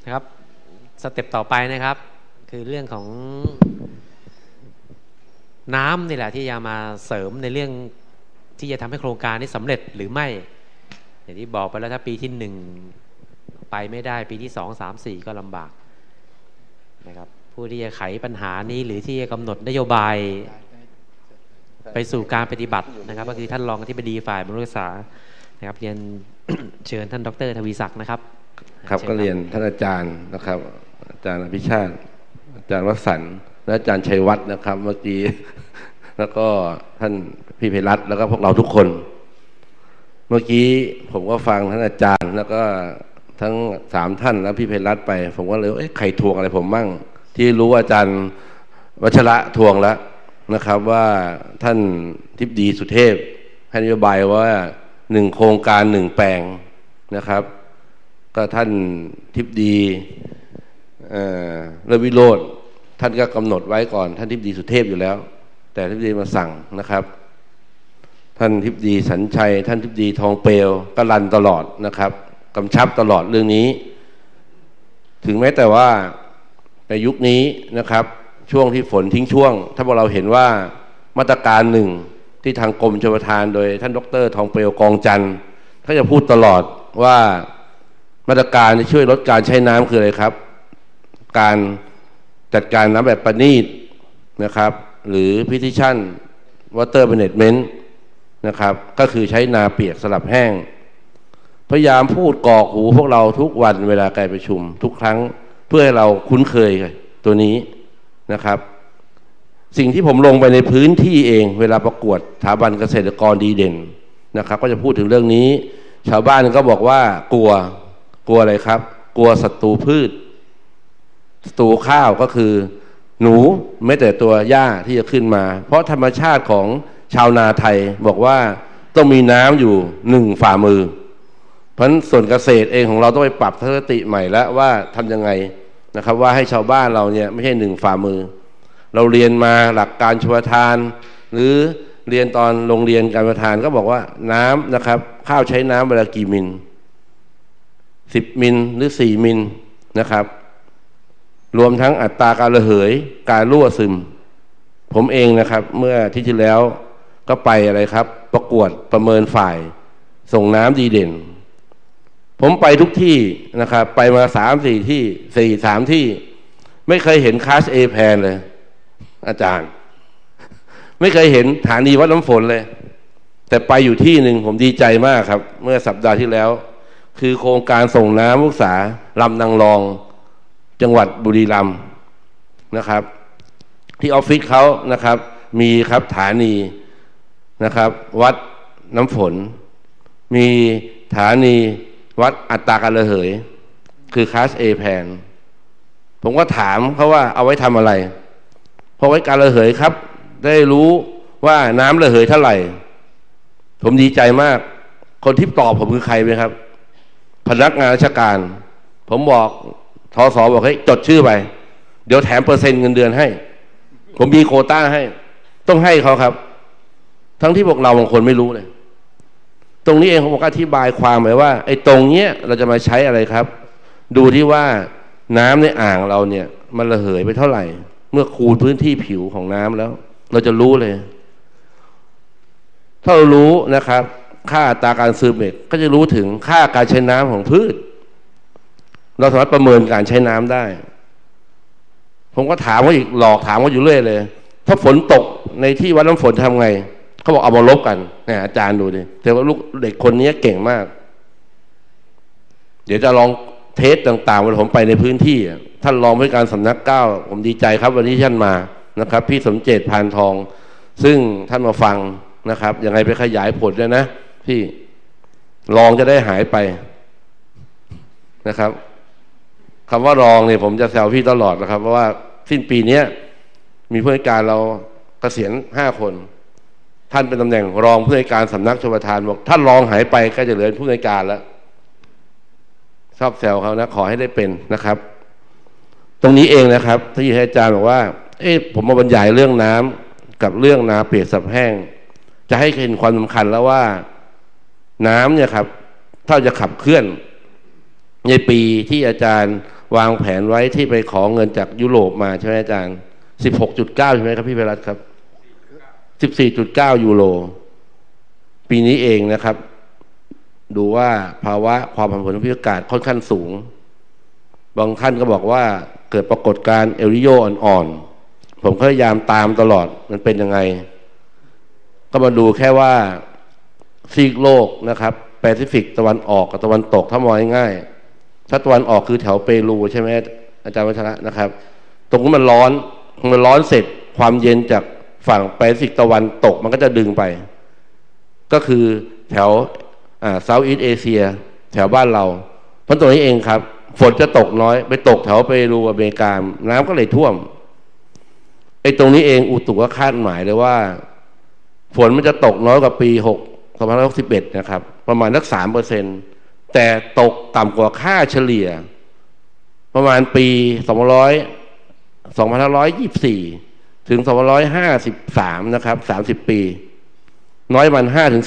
นะครับสเต็ปต่อไปนะครับคือเรื่องของน้ำนี่แหละที่จะมาเสริมในเรื่องที่จะทำให้โครงการนี้สำเร็จหรือไม่อย่างที่บอกไปแล้วถ้าปีที่1ไปไม่ได้ปีที่2 3 4ก็ลำบากนะครับผู้ที่จะไขปัญหานี้หรือที่จะกำหนดนโยบายไปสู่การปฏิบัตินะครับก็คือท่านรองอธิบดีฝ่ายบริหารศึกษานะครับเรียน เชิญท่านดร.ทวีศักดิ์นะครับครับก็เรียนท่านอาจารย์นะครับอาจารย์อภิชาติอาจารย์วสันต์และอาจารย์ชัยวัฒน์นะครับเมื่อกี้แล้วก็ท่านพี่ไพรัตน์แล้วก็พวกเราทุกคนเมื่อกี้ผมก็ฟังท่านอาจารย์แล้วก็ทั้ง3ท่านแล้วพี่ไพรัตน์ไปผมก็เลยใครทวงอะไรผมมั่งที่รู้อาจารย์วัชระทวงแล้วนะครับว่าท่านทิพดีสุเทพให้นโยบายว่า1โครงการ1แปลงนะครับก็ท่านทิพดีและวิโรจน์ท่านก็กำหนดไว้ก่อนท่านทิพดีสุเทพอยู่แล้วแต่ทิพดีมาสั่งนะครับท่านทิพดีสัญชัยท่านทิพดีทองเปลวก็รันตลอดนะครับกำชับตลอดเรื่องนี้ถึงแม้แต่ว่าในยุคนี้นะครับช่วงที่ฝนทิ้งช่วงถ้าพวกเราเห็นว่ามาตรการหนึ่งที่ทางกรมชลประทานโดยท่านดร.ทองเปลวกองจันทร์เขาจะพูดตลอดว่ามาตรการที่ช่วยลดการใช้น้ำคืออะไรครับการจัดการน้ำแบบประณีตนะครับหรือ precision water management นะครับก็คือใช้นาเปียกสลับแห้งพยายามพูดกรอกหูพวกเราทุกวันเวลาการประชุมทุกครั้งเพื่อให้เราคุ้นเคยตัวนี้นะครับสิ่งที่ผมลงไปในพื้นที่เองเวลาประกวดสถาบันเกษตรกรดีเด่นนะครับก็จะพูดถึงเรื่องนี้ชาวบ้านก็บอกว่ากลัวอะไรครับกลัวศัตรูพืชศัตรูข้าวก็คือหนูไม่แต่ตัวหญ้าที่จะขึ้นมาเพราะธรรมชาติของชาวนาไทยบอกว่าต้องมีน้ำอยู่1ฝ่ามือเพราะฉะนั้นส่วนเกษตรเองของเราต้องไปปรับทัศนคติใหม่แล้วว่าทำยังไงนะครับว่าให้ชาวบ้านเราเนี่ยไม่ใช่1ฝ่ามือเราเรียนมาหลักการชลประทานหรือเรียนตอนโรงเรียนการประทานก็บอกว่าน้ำนะครับข้าวใช้น้ำเวลากี่มิล10มิลหรือ4มิลนะครับรวมทั้งอัตราการระเหยการรั่วซึมผมเองนะครับเมื่อที่แล้วก็ไปอะไรครับประกวดประเมินฝ่ายส่งน้ำดีเด่นผมไปทุกที่นะครับไปมา3-4 ที่3 ที่ไม่เคยเห็นคลาส A แพนเลยอาจารย์ไม่เคยเห็นฐานีวัดน้ำฝนเลยแต่ไปอยู่ที่หนึ่งผมดีใจมากครับเมื่อสัปดาห์ที่แล้วคือโครงการส่งน้ำมุกษาลำนางรองจังหวัดบุรีรัมย์นะครับที่ออฟฟิศเขานะครับมีครับฐานีนะครับวัดน้ำฝนมีฐานีวัดอัตราการระเหยคือคลาส A แพนผมก็ถามเขาว่าเอาไว้ทำอะไรเพราะไว้การระเหยครับได้รู้ว่าน้ำระเหยเท่าไหร่ผมดีใจมากคนที่ตอบผมคือใครไหมครับพนักงานราชการผมบอกทส.บอกให้จดชื่อไปเดี๋ยวแถมเปอร์เซ็นต์เงินเดือนให้ผมมีโควต้าให้ต้องให้เขาครับทั้งที่พวกเราบางคนไม่รู้เลยตรงนี้เองผมก็อธิบายความไปว่าไอ้ตรงเนี้ยเราจะมาใช้อะไรครับดูที่ว่าน้ำในอ่างเราเนี่ยมันระเหยไปเท่าไหร่เมื่อคูณพื้นที่ผิวของน้ำแล้วเราจะรู้เลยถ้าเรารู้นะครับค่าอัตราการซึมก็จะรู้ถึงค่าการใช้น้ำของพืชเราสามารถประเมินการใช้น้ำได้ผมก็ถามว่าอีกหลอกถามว่าอยู่เรื่อยเลยถ้าฝนตกในที่วัดน้ำฝนทำไงเขาบอกเอามาลบกันเนี่ยอาจารย์ดูดิแต่ว่าลูกเด็กคนนี้เก่งมากเดี๋ยวจะลองเทสต่างๆวันผมไปในพื้นที่ท่านรองผู้การสำนัก9ผมดีใจครับวันนี้ท่านมานะครับพี่สมเจตพานทองซึ่งท่านมาฟังนะครับยังไงไปขยายผลด้วยนะพี่รองจะได้หายไปนะครับคำว่ารองเนี่ยผมจะแซวพี่ตลอดนะครับเพราะว่าสิ้นปีนี้มีผู้ในการเราเกษียณ5 คนท่านเป็นตำแหน่งรองผู้ในการสำนักชลประทานบอกท่านรองหายไปก็จะเหลือผู้ในการแล้วชอบแซวเขานะขอให้ได้เป็นนะครับตรงนี้เองนะครับที่อาจารย์บอกว่าผมมาบรรยายเรื่องน้ำกับเรื่องนาเปียกสับแห้งจะให้เห็นความสำคัญแล้วว่าน้ำเนี่ยครับถ้าจะขับเคลื่อนในปีที่อาจารย์วางแผนไว้ที่ไปขอเงินจากยุโรปมาใช่ไหมอาจารย์ 16.9 ใช่ไหมครับพี่ไพรัตน์ครับ 14.9 ยูโรปีนี้เองนะครับดูว่าภาวะความผันผวนทางภูมิอากาศค่อนข้างสูงบางท่านก็บอกว่าเกิดปรากฏการณ์เอลนิโญอ่อนๆผมก็พยายามตามตลอดมันเป็นยังไงก็มาดูแค่ว่าซีกโลกนะครับแปซิฟิกตะวันออกกับตะวันตกถ้ามองง่ายๆถ้าตะวันออกคือแถวเปรูใช่ไหมอาจารย์วัชระนะครับตรงนี้มันร้อนเสร็จความเย็นจากฝั่งแปซิฟิกตะวันตกมันก็จะดึงไปก็คือแถวเซาท์อีสต์เอเชียแถวบ้านเราเพราะตรงนี้เองครับฝนจะตกน้อยไปตกแถวเปรูอเมริกาน้ำก็เลยท่วมไอ้ตรงนี้เองอุตุก็คาดหมายเลยว่าฝนมันจะตกน้อยกว่าปี2561นะครับประมาณสัก 3% แต่ตกต่ำกว่าค่าเฉลี่ยประมาณปี2524ถึง2553นะครับ30 ปีน้อยมัน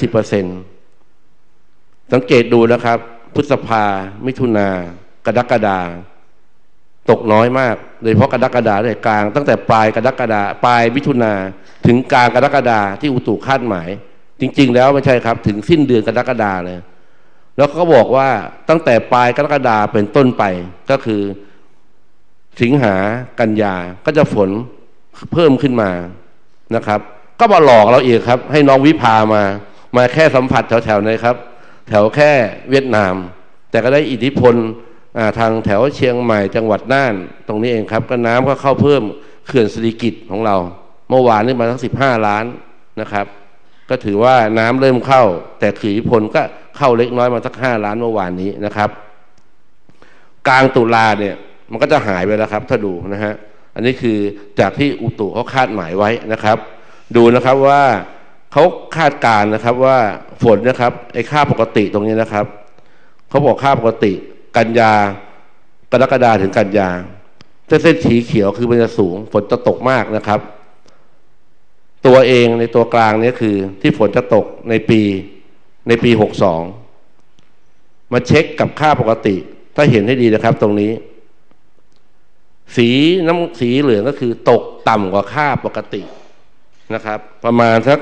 5-10%สังเกตดูนะครับพฤษภามิถุนากรกฎาตกน้อยมากโดยเฉพาะกรกฎาในกลางตั้งแต่ปลายกรกฎาปลายมิถุนาถึงกลางกรกฎาที่อุตุคาดหมายจริงๆแล้วไม่ใช่ครับถึงสิ้นเดือนกรกฎาเลยแล้วก็บอกว่าตั้งแต่ปลายกรกฎาเป็นต้นไปก็คือสิงหากันยาก็จะฝนเพิ่มขึ้นมานะครับก็มาหลอกเราอีกครับให้น้องวิภามาแค่สัมผัสแถวๆนี้ครับแถวแค่เวียดนามแต่ก็ได้อิทธิพลทางแถวเชียงใหม่จังหวัดน่านตรงนี้เองครับก็น้ำก็เข้าเพิ่มเขื่อนสิริกิติ์ของเราเมื่อวานนี้มาทั้ง15 ล้านนะครับก็ถือว่าน้ำเริ่มเข้าแต่อิทธิพลก็เข้าเล็กน้อยมาสัก5 ล้านเมื่อวานนี้นะครับกลางตุลาเนี่ยมันก็จะหายไปแล้วครับถ้าดูนะฮะอันนี้คือจากที่อุตุเขาคาดหมายไว้นะครับดูนะครับว่าเขาคาดการณ์นะครับว่าฝนนะครับไอ้ค่าปกติตรงนี้นะครับเขาบอกค่าปกติกันยากรกฎาถึงกันยาถ้าเส้นสีเขียวคือมันจะสูงฝนจะตกมากนะครับตัวเองในตัวกลางนี้คือที่ฝนจะตกในปี62มาเช็คกับค่าปกติถ้าเห็นให้ดีนะครับตรงนี้สีเหลืองก็คือตกต่ำกว่าค่าปกตินะครับประมาณสัก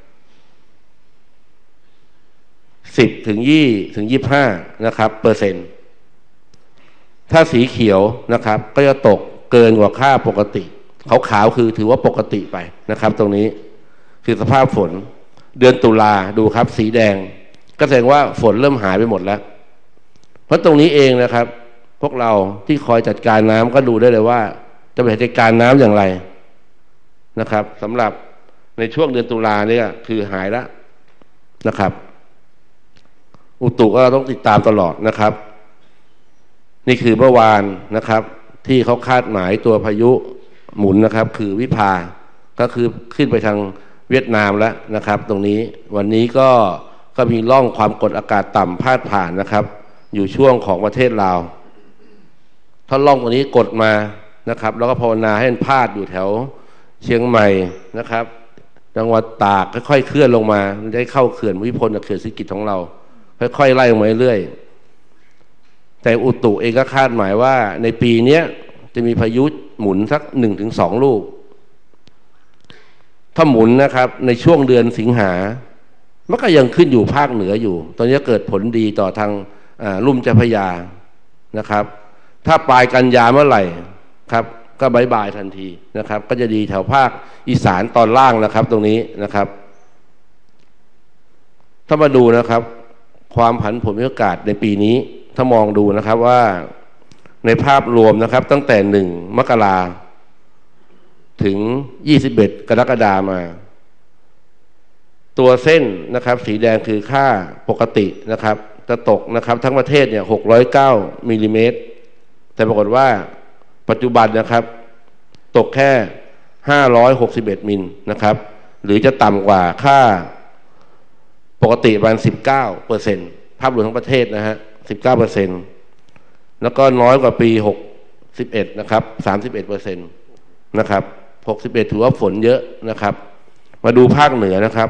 10 ถึง 20 ถึง 25นะครับเปอร์เซ็นต์ถ้าสีเขียวนะครับก็จะตกเกินกว่าค่าปกติขาวๆคือถือว่าปกติไปนะครับตรงนี้คือสภาพฝนเดือนตุลาดูครับสีแดงก็แสดงว่าฝนเริ่มหายไปหมดแล้วเพราะตรงนี้เองนะครับพวกเราที่คอยจัดการน้ำก็ดูได้เลยว่าจะบริหารจัดการน้ำอย่างไรนะครับสำหรับในช่วงเดือนตุลาเนี่ยคือหายแล้วนะครับอุตุก็ต้องติดตามตลอดนะครับนี่คือเมื่อวานนะครับที่เขาคาดหมายตัวพายุหมุนนะครับคือวิภาก็คือขึ้นไปทางเวียดนามแล้วนะครับตรงนี้วันนี้ก็มีร่องความกดอากาศต่ำพาดผ่านนะครับอยู่ช่วงของประเทศลาวถ้าร่องตรงนี้กดมานะครับแล้วก็ภาวนาให้มันพาดอยู่แถวเชียงใหม่นะครับจังหวัดตากค่อยๆเคลื่อนลงมาได้เข้าเขื่อนภูมิพลกับเขื่อนสิริกิติ์ของเราค่อยๆไล่ลงมาเรื่อยแต่อุตุเองก็คาดหมายว่าในปีนี้จะมีพายุหมุนสัก 1-2 ลูกถ้าหมุนนะครับในช่วงเดือนสิงหามันก็ยังขึ้นอยู่ภาคเหนืออยู่ตอนนี้เกิดผลดีต่อทางลุ่มเจ้าพระยานะครับถ้าปลายกันยาเมื่อไหร่ครับก็บายทันทีนะครับก็จะดีแถวภาคอีสานตอนล่างนะครับตรงนี้นะครับถ้ามาดูนะครับความผันผวนอากาศในปีนี้ถ้ามองดูนะครับว่าในภาพรวมนะครับตั้งแต่1 มกราถึง21 กรกฎามาตัวเส้นนะครับสีแดงคือค่าปกตินะครับจะตกนะครับทั้งประเทศเนี่ย609 มิลลิเมตรแต่ปรากฏว่าปัจจุบันนะครับตกแค่561 มิลนะครับหรือจะต่ำกว่าค่าปกติประมาณ 19% ภาพรวมทั้งประเทศนะฮะ 19% แล้วก็น้อยกว่าปี61นะครับ 31% นะครับ61ถือว่าฝนเยอะนะครับมาดูภาคเหนือนะครับ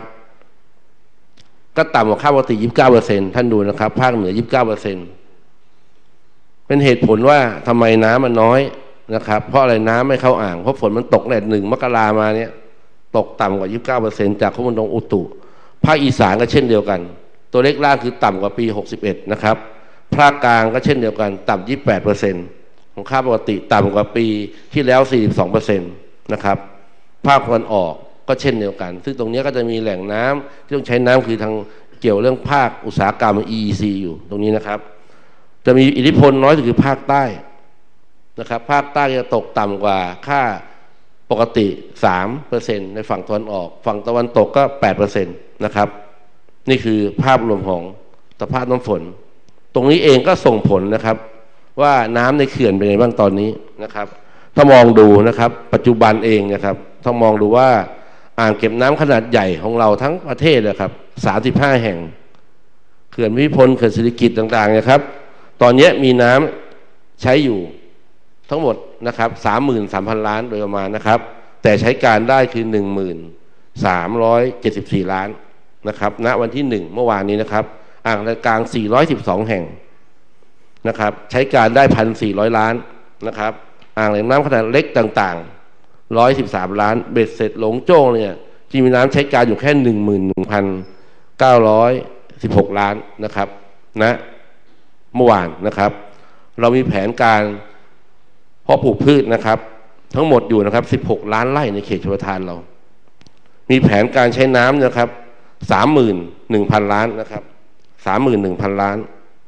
ก็ต่ำกว่าค่าปกติ 29% ท่านดูนะครับภาคเหนือ 29% ไปเป็นเหตุผลว่าทำไมน้ำมันน้อยนะครับเพราะอะไรน้ำไม่เข้าอ่างเพราะฝนมันตกแดด1 มกรามาเนี่ยตกต่ำกว่า 29% จากข้อมูลของอุตุภาคอีสานก็เช่นเดียวกันตัวเลขล่างคือต่ำกว่าปี 61นะครับภาคกลางก็เช่นเดียวกันต่ำ 28%ของค่าปกติต่ำกว่าปีที่แล้ว 42% นะครับภาคตะวันออกก็เช่นเดียวกันซึ่งตรงนี้ก็จะมีแหล่งน้ำที่ต้องใช้น้ำคือทางเกี่ยวเรื่องภาคอุตสาหกรรม EEC อยู่ตรงนี้นะครับจะมีอิทธิพลน้อยสุดคือภาคใต้นะครับภาคใต้จะตกต่ำกว่าค่าปกติ 3% ในฝั่งตะวันออกฝั่งตะวันตกก็ 8% นะครับนี่คือภาพรวมของสภาพน้ำฝนตรงนี้เองก็ส่งผลนะครับว่าน้ำในเขื่อนเป็นไงบ้างตอนนี้นะครับถ้ามองดูนะครับปัจจุบันเองนะครับถ้ามองดูว่าอ่างเก็บน้ำขนาดใหญ่ของเราทั้งประเทศนะครับ35 แห่งเขื่อนวิพลเขื่อนศิริกิติ์ต่างๆนะครับตอนนี้มีน้ำใช้อยู่ทั้งหมดนะครับ 33,000 ล้านโดยประมาณนะครับแต่ใช้การได้คือ 1374 ล้านนะครับณวันที่1เมื่อวานนี้นะครับอ่างกลาง412 แห่งนะครับใช้การได้ 1,400 ล้านนะครับอ่างแหล่งน้ำขนาดเล็กต่างๆ113 ล้านเบ็ดเสร็จหลงโจ้งเนี่ยที่มีน้ำใช้การอยู่แค่ 11,916 ล้านนะครับนะเมื่อวานนะครับเรามีแผนการเพาะปลูกพืชนะครับทั้งหมดอยู่นะครับ16 ล้านไร่ในเขตชลประทานเรามีแผนการใช้น้ำนะครับ 31,000 ล้านนะครับ 31,000 ล้าน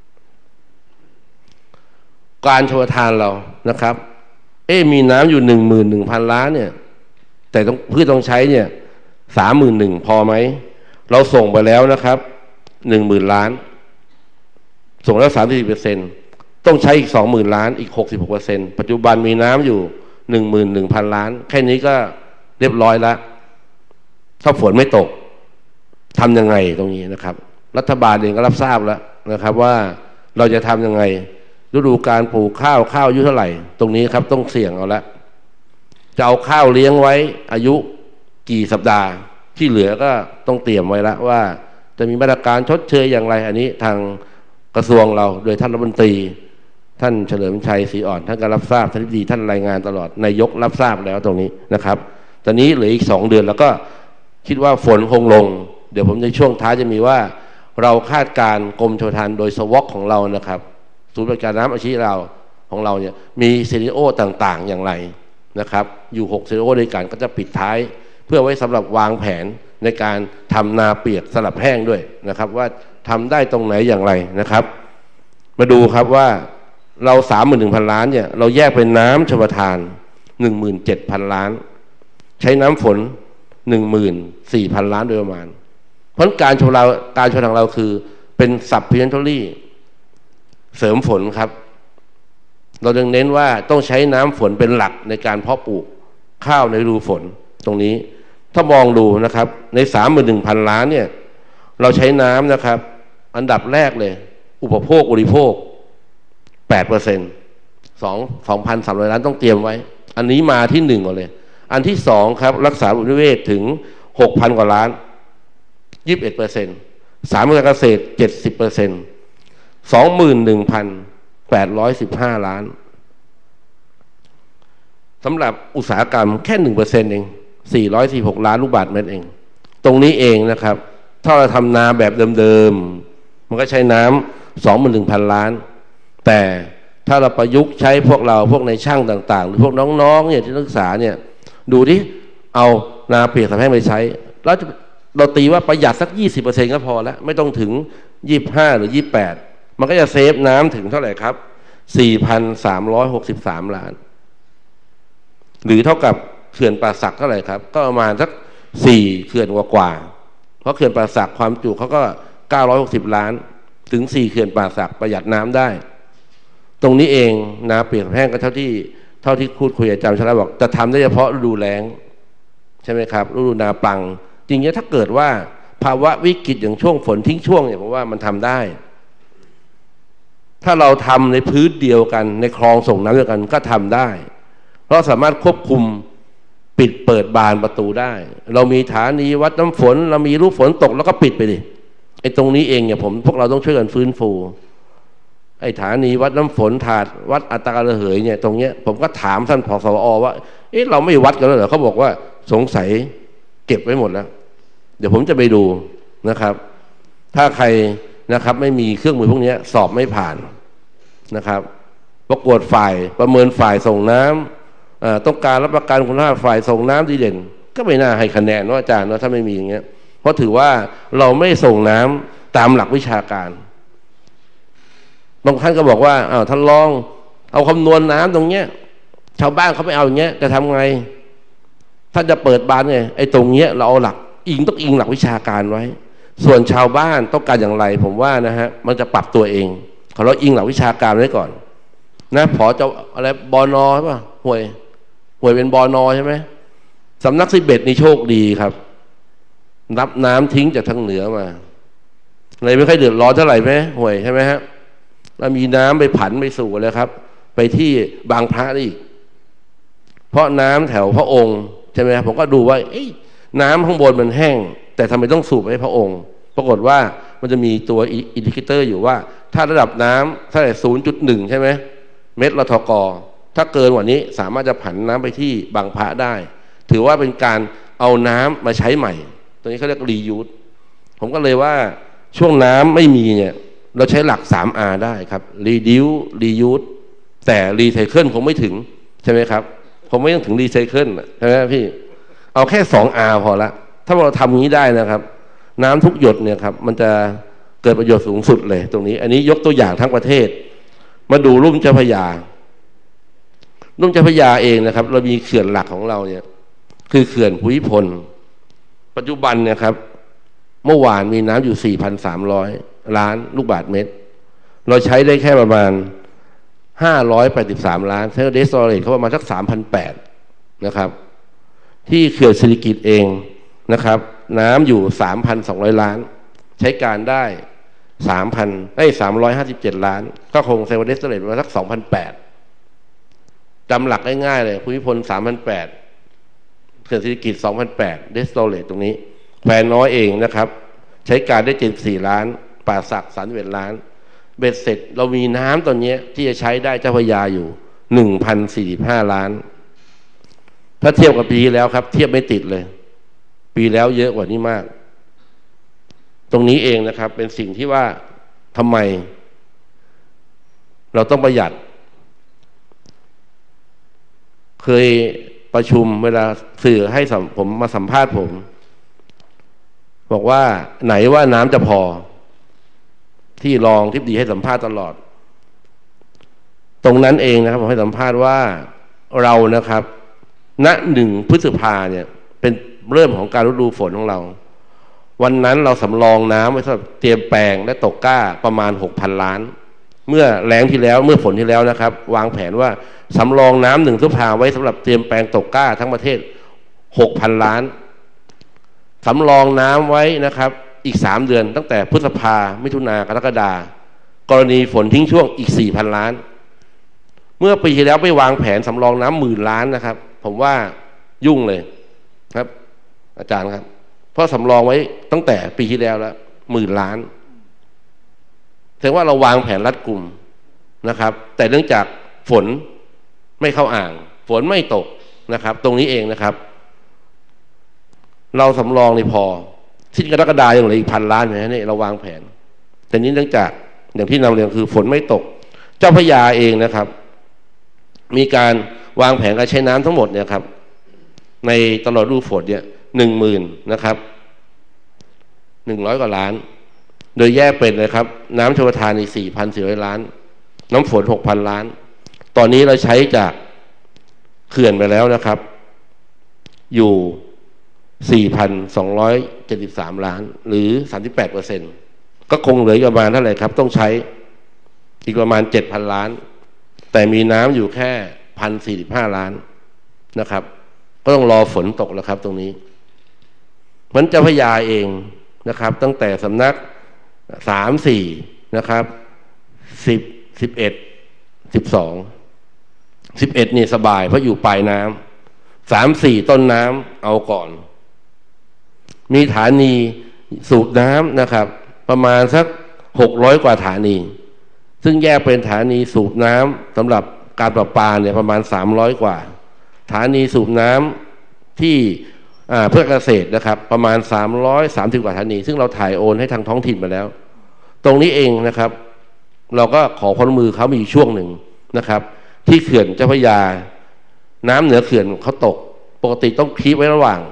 การชลประทานเรานะครับมีน้ำอยู่ 11,000 ล้านเนี่ยแต่พืชต้องใช้เนี่ย 31,000 พอไหมเราส่งไปแล้วนะครับ 10,000 ล้านส่งแล้ว 30%ต้องใช้อีก 20,000 ล้านอีก 66%ปัจจุบันมีน้ำอยู่ 11,000 ล้านแค่นี้ก็เรียบร้อยแล้วถ้าฝนไม่ตกทำยังไงตรงนี้นะครับรัฐบาลเองก็รับทราบแล้วนะครับว่าเราจะทำยังไงฤดูการปลูกข้าวอายุเท่าไหร่ตรงนี้ครับต้องเสี่ยงเอาละจะเอาข้าวเลี้ยงไว้อายุกี่สัปดาห์ที่เหลือก็ต้องเตรียมไว้แล้วว่าจะมีมาตรการชดเชยอย่างไรอันนี้ทางกระทรวงเราโดยท่านรัฐมนตรีท่านเฉลิมชัยศรีอ่อนท่านก็รับทราบท่านดีท่านรายงานตลอดนายกรับทราบแล้วตรงนี้นะครับตอนนี้เหลืออีก2 เดือนแล้วก็คิดว่าฝนคงลงเดี๋ยวผมในช่วงท้ายจะมีว่าเราคาดการกรมชลประทานโดยสวอคของเรานะครับศูนย์บริการน้ำอาชีพเราของเราเนี่ยมีซีนิโอต่างๆอย่างไรนะครับอยู่6ซีนิโอด้วยกันก็จะปิดท้ายเพื่อไว้สำหรับวางแผนในการทำนาเปียกสลับแห้งด้วยนะครับว่าทำได้ตรงไหนอย่างไรนะครับมาดูครับว่าเรา 31,000 ล้านเนี่ยเราแยกเป็นน้ำชลประทาน 17,000 ล้านใช้น้ำฝน 14,000 ล้านโดยประมาณเพราะการชลของเราคือเป็น supplementary เสริมฝนครับเราจึงเน้นว่าต้องใช้น้ำฝนเป็นหลักในการเพาะปลูกข้าวในฤดูฝนตรงนี้ถ้ามองดูนะครับใน 31,000 ล้านเนี่ยเราใช้น้ำนะครับอันดับแรกเลยอุปโภคบริโภค 8% 2,300 ล้านต้องเตรียมไว้อันนี้มาที่1ก่อนเลยอันที่2ครับรักษาระบบนิเวศถึง 6,000 กว่าล้าน 21% สามการเกษตร 70% 21,815 ล้านสำหรับอุตสาหกรรมแค่ 1% เอง446 ล้านลูกบาศก์เมตรเองตรงนี้เองนะครับถ้าเราทำนาแบบเดิมๆมันก็ใช้น้ำ 21,000 ล้านแต่ถ้าเราประยุกต์ใช้พวกเราพวกในช่างต่างๆหรือพวกน้องๆเนี่ยที่นักศึกษาเนี่ยดูที่เอานาเปียกสำแห้งไปใช้แล้วเราตีว่าประหยัดสัก 20% ก็พอแล้วไม่ต้องถึง25หรือ28มันก็จะเซฟน้ำถึงเท่าไหร่ครับ 4,363 ล้านหรือเท่ากับเขื่อนป่าสักเท่าไหร่ครับก็ประมาณสัก4เขื่อนกว่าเพราะเขื่อนป่าสักความจุเขาก็960 ล้านถึง4เขื่อนป่าสักประหยัดน้ำได้ตรงนี้เองนาเปียกแห้งก็เท่าที่พูดคุยอาจารย์ชลาบอกจะทำได้เฉพาะฤดูแล้งใช่ไหมครับฤดูนาปังจริงๆถ้าเกิดว่าภาวะวิกฤตอย่างช่วงฝนทิ้งช่วงเนี่ยผมว่ามันทำได้ถ้าเราทำในพื้นเดียวกันในคลองส่งน้ำเดียวกันก็ทำได้เพราะสามารถควบคุมปิดเปิดบานประตูได้เรามีฐานีวัดน้ำฝนเรามีรูฝนตกแล้วก็ปิดไปดิไอ้ตรงนี้เองเนี่ยพวกเราต้องช่วยกันฟื้นฟูไอ้ฐานีวัดน้ำฝนถาดวัดอัตตการะเหยเนี่ยตรงเนี้ยผมก็ถามท่านผสวว่าเราไม่วัดกันแล้วเหรอเขาบอกว่าสงสัยเก็บไว้หมดแล้วเดี๋ยวผมจะไปดูนะครับ ถ้าใครนะครับไม่มีเครื่องมือพวกนี้สอบไม่ผ่านนะครับประกวดฝ่ายประเมินฝ่ายส่งน้ำต้องการรับประกันคุณภาพฝ่ายส่งน้ำดีเด่นก็ไม่น่าให้คะแนนว่าอาจารย์ว่าถ้าไม่มีอย่างเงี้ยเพราะถือว่าเราไม่ส่งน้ำตามหลักวิชาการบางท่านก็บอกว่าท่านลองเอาคำนวณน้ำตรงเนี้ยชาวบ้านเขาไปเอาอย่างเงี้ยจะทำไงท่านจะเปิดบานไงไอ้ตรงเนี้ยเราเอาหลักต้องอิงหลักวิชาการไว้ส่วนชาวบ้านต้องการอย่างไรผมว่านะฮะมันจะปรับตัวเองเราอิงหลักวิชาการไว้ก่อนนะพอจะอะไรบนใช่ป่ะห่วยเป็นบนใช่ไหมสำนัก11นี่โชคดีครับรับน้ำทิ้งจากทางเหนือมาเลยไม่ค่อยเดือดร้อนเท่าไหร่ไหมห่วยใช่ไหมฮะแล้วมีน้ำไปผันไปสู่เลยครับไปที่บางพระได้อีกเพราะน้ำแถวพระองค์ใช่ไหมผมก็ดูว่าน้ำข้างบนมันแห้งแต่ทำไมต้องสูบให้พระองค์ปรากฏว่ามันจะมีตัวอินดิเคเตอร์อยู่ว่าถ้าระดับน้ำถ้า0.1 ใช่ไหมเมตรละทกถ้าเกินกว่านี้สามารถจะผันน้ำไปที่บางพระได้ถือว่าเป็นการเอาน้ำมาใช้ใหม่ตัวนี้เขาเรียกรียูสผมก็เลยว่าช่วงน้ำไม่มีเนี่ยเราใช้หลัก 3R ได้ครับ reduce reuse แต่รีไซเคิลคงไม่ถึงใช่ไหมครับผมไม่ต้องถึงรีไซเคิลใช่ไหมพี่เอาแค่ 2R พอละถ้าเราทำอย่างนี้ได้นะครับน้ำทุกหยดเนี่ยครับมันจะเกิดประโยชน์สูงสุดเลยตรงนี้อันนี้ยกตัวอย่างทั้งประเทศมาดูลุ่มเจ้าพระยาเองนะครับเรามีเขื่อนหลักของเราเนี่ยคือเขื่อนภูมิพลปัจจุบันเนี่ยครับเมื่อวานมีน้ำอยู่ 4,300 ล้านลูกบาศก์เมตรเราใช้ได้แค่ประมาณ583 ล้านใช้เดสโซเลตเขาประมาณสัก 3,800 นะครับที่เขื่อนสิริกิติ์เองนะครับน้ำอยู่ 3,200 ล้านใช้การได้357 ล้านก็คงเซลล์เดสโซเลตมาสัก 2,800 จำหลักง่ายๆเลยภูมิพล 3,800 เขื่อนสิริกิติ์ 2,800 เดสโซเลตตรงนี้แควน้อยเองนะครับใช้การได้74 ล้านป่าสัก31 ล้านเบ็ดเสร็จเรามีน้ำตอนนี้ที่จะใช้ได้เจ้าพระยาอยู่ 1,045 ล้านถ้าเทียบกับปีแล้วครับเทียบไม่ติดเลยปีแล้วเยอะกว่านี้มากตรงนี้เองนะครับเป็นสิ่งที่ว่าทำไมเราต้องประหยัดเคยประชุมเวลาสื่อให้ผมมาสัมภาษณ์ผมบอกว่าไหนว่าน้ำจะพอที่รองทิบดีให้สัมภาษณ์ตลอดตรงนั้นเองนะครับผมให้สัมภาษณ์ว่าเรานะครับณ1 พฤษภาเนี่ยเป็นเริ่มของการฤดูฝนของเราวันนั้นเราสำรองน้ำไว้สำหรับเตรียมแปลงและตกกล้าประมาณ 6,000 ล้านเมื่อแล้งที่แล้วเมื่อฝนที่แล้วนะครับวางแผนว่าสำรองน้ำ1 พฤษภาไว้สำหรับเตรียมแปลงตกกล้าทั้งประเทศ 6,000 ล้านสำรองน้ำไว้นะครับอีก3 เดือนตั้งแต่พฤษภามิถุนากรกฎากรณีฝนทิ้งช่วงอีก 4,000 ล้านเมื่อปีที่แล้วไปวางแผนสำรองน้ำ10,000 ล้านนะครับผมว่ายุ่งเลยครับอาจารย์ครับเพราะสำรองไว้ตั้งแต่ปีที่แล้วแล้ว10,000 ล้านแสดงว่าเราวางแผนรัดกุมนะครับแต่เนื่องจากฝนไม่เข้าอ่างฝนไม่ตกนะครับตรงนี้เองนะครับเราสำรองนี่พอสิ้นกรกฎาคมยังเหลืออีก1,000 ล้านไหมนี่เราวางแผนแต่นี้เนื่องจากอย่างที่นำเรียนคือฝนไม่ตกเจ้าพระยาเองนะครับมีการวางแผนการใช้น้ำทั้งหมดเนี่ยครับในตลอดฤดูฝนเนี่ย 10,000 นะครับ100 กว่าล้านโดยแยกเป็นนะครับน้ำชลประทานใน 4,400 ล้านน้ำฝน 6,000 ล้านตอนนี้เราใช้จากเขื่อนไปแล้วนะครับอยู่ 4,273 ล้านหรือ 38% ก็คงเหลือประมาณเท่าไหร่ครับต้องใช้อีกประมาณ 7,000 ล้านแต่มีน้ำอยู่แค่ 1,045 ล้านนะครับก็ต้องรอฝนตกแล้วครับตรงนี้มันเจ้าพระยาเองนะครับตั้งแต่สำนัก3 4นะครับ10 11 12 11นี่สบายเพราะอยู่ปลายน้ำ3 4ต้นน้ำเอาก่อนมีฐานีสูบน้ำนะครับประมาณสัก600 กว่าฐานีซึ่งแยกเป็นสถานีสูบน้ำสำหรับการประปาเนี่ยประมาณ300กว่าสถานีสูบน้ำที่เพื่อเกษตรนะครับประมาณ330กว่าสถานีซึ่งเราถ่ายโอนให้ทางท้องถิ่นมาแล้วตรงนี้เองนะครับเราก็ขอความร่วมมือเขามีช่วงหนึ่งนะครับที่เขื่อนเจ้าพระยาน้ำเหนือเขื่อนเขาตกปกติต้องคีบไว้ระหว่าง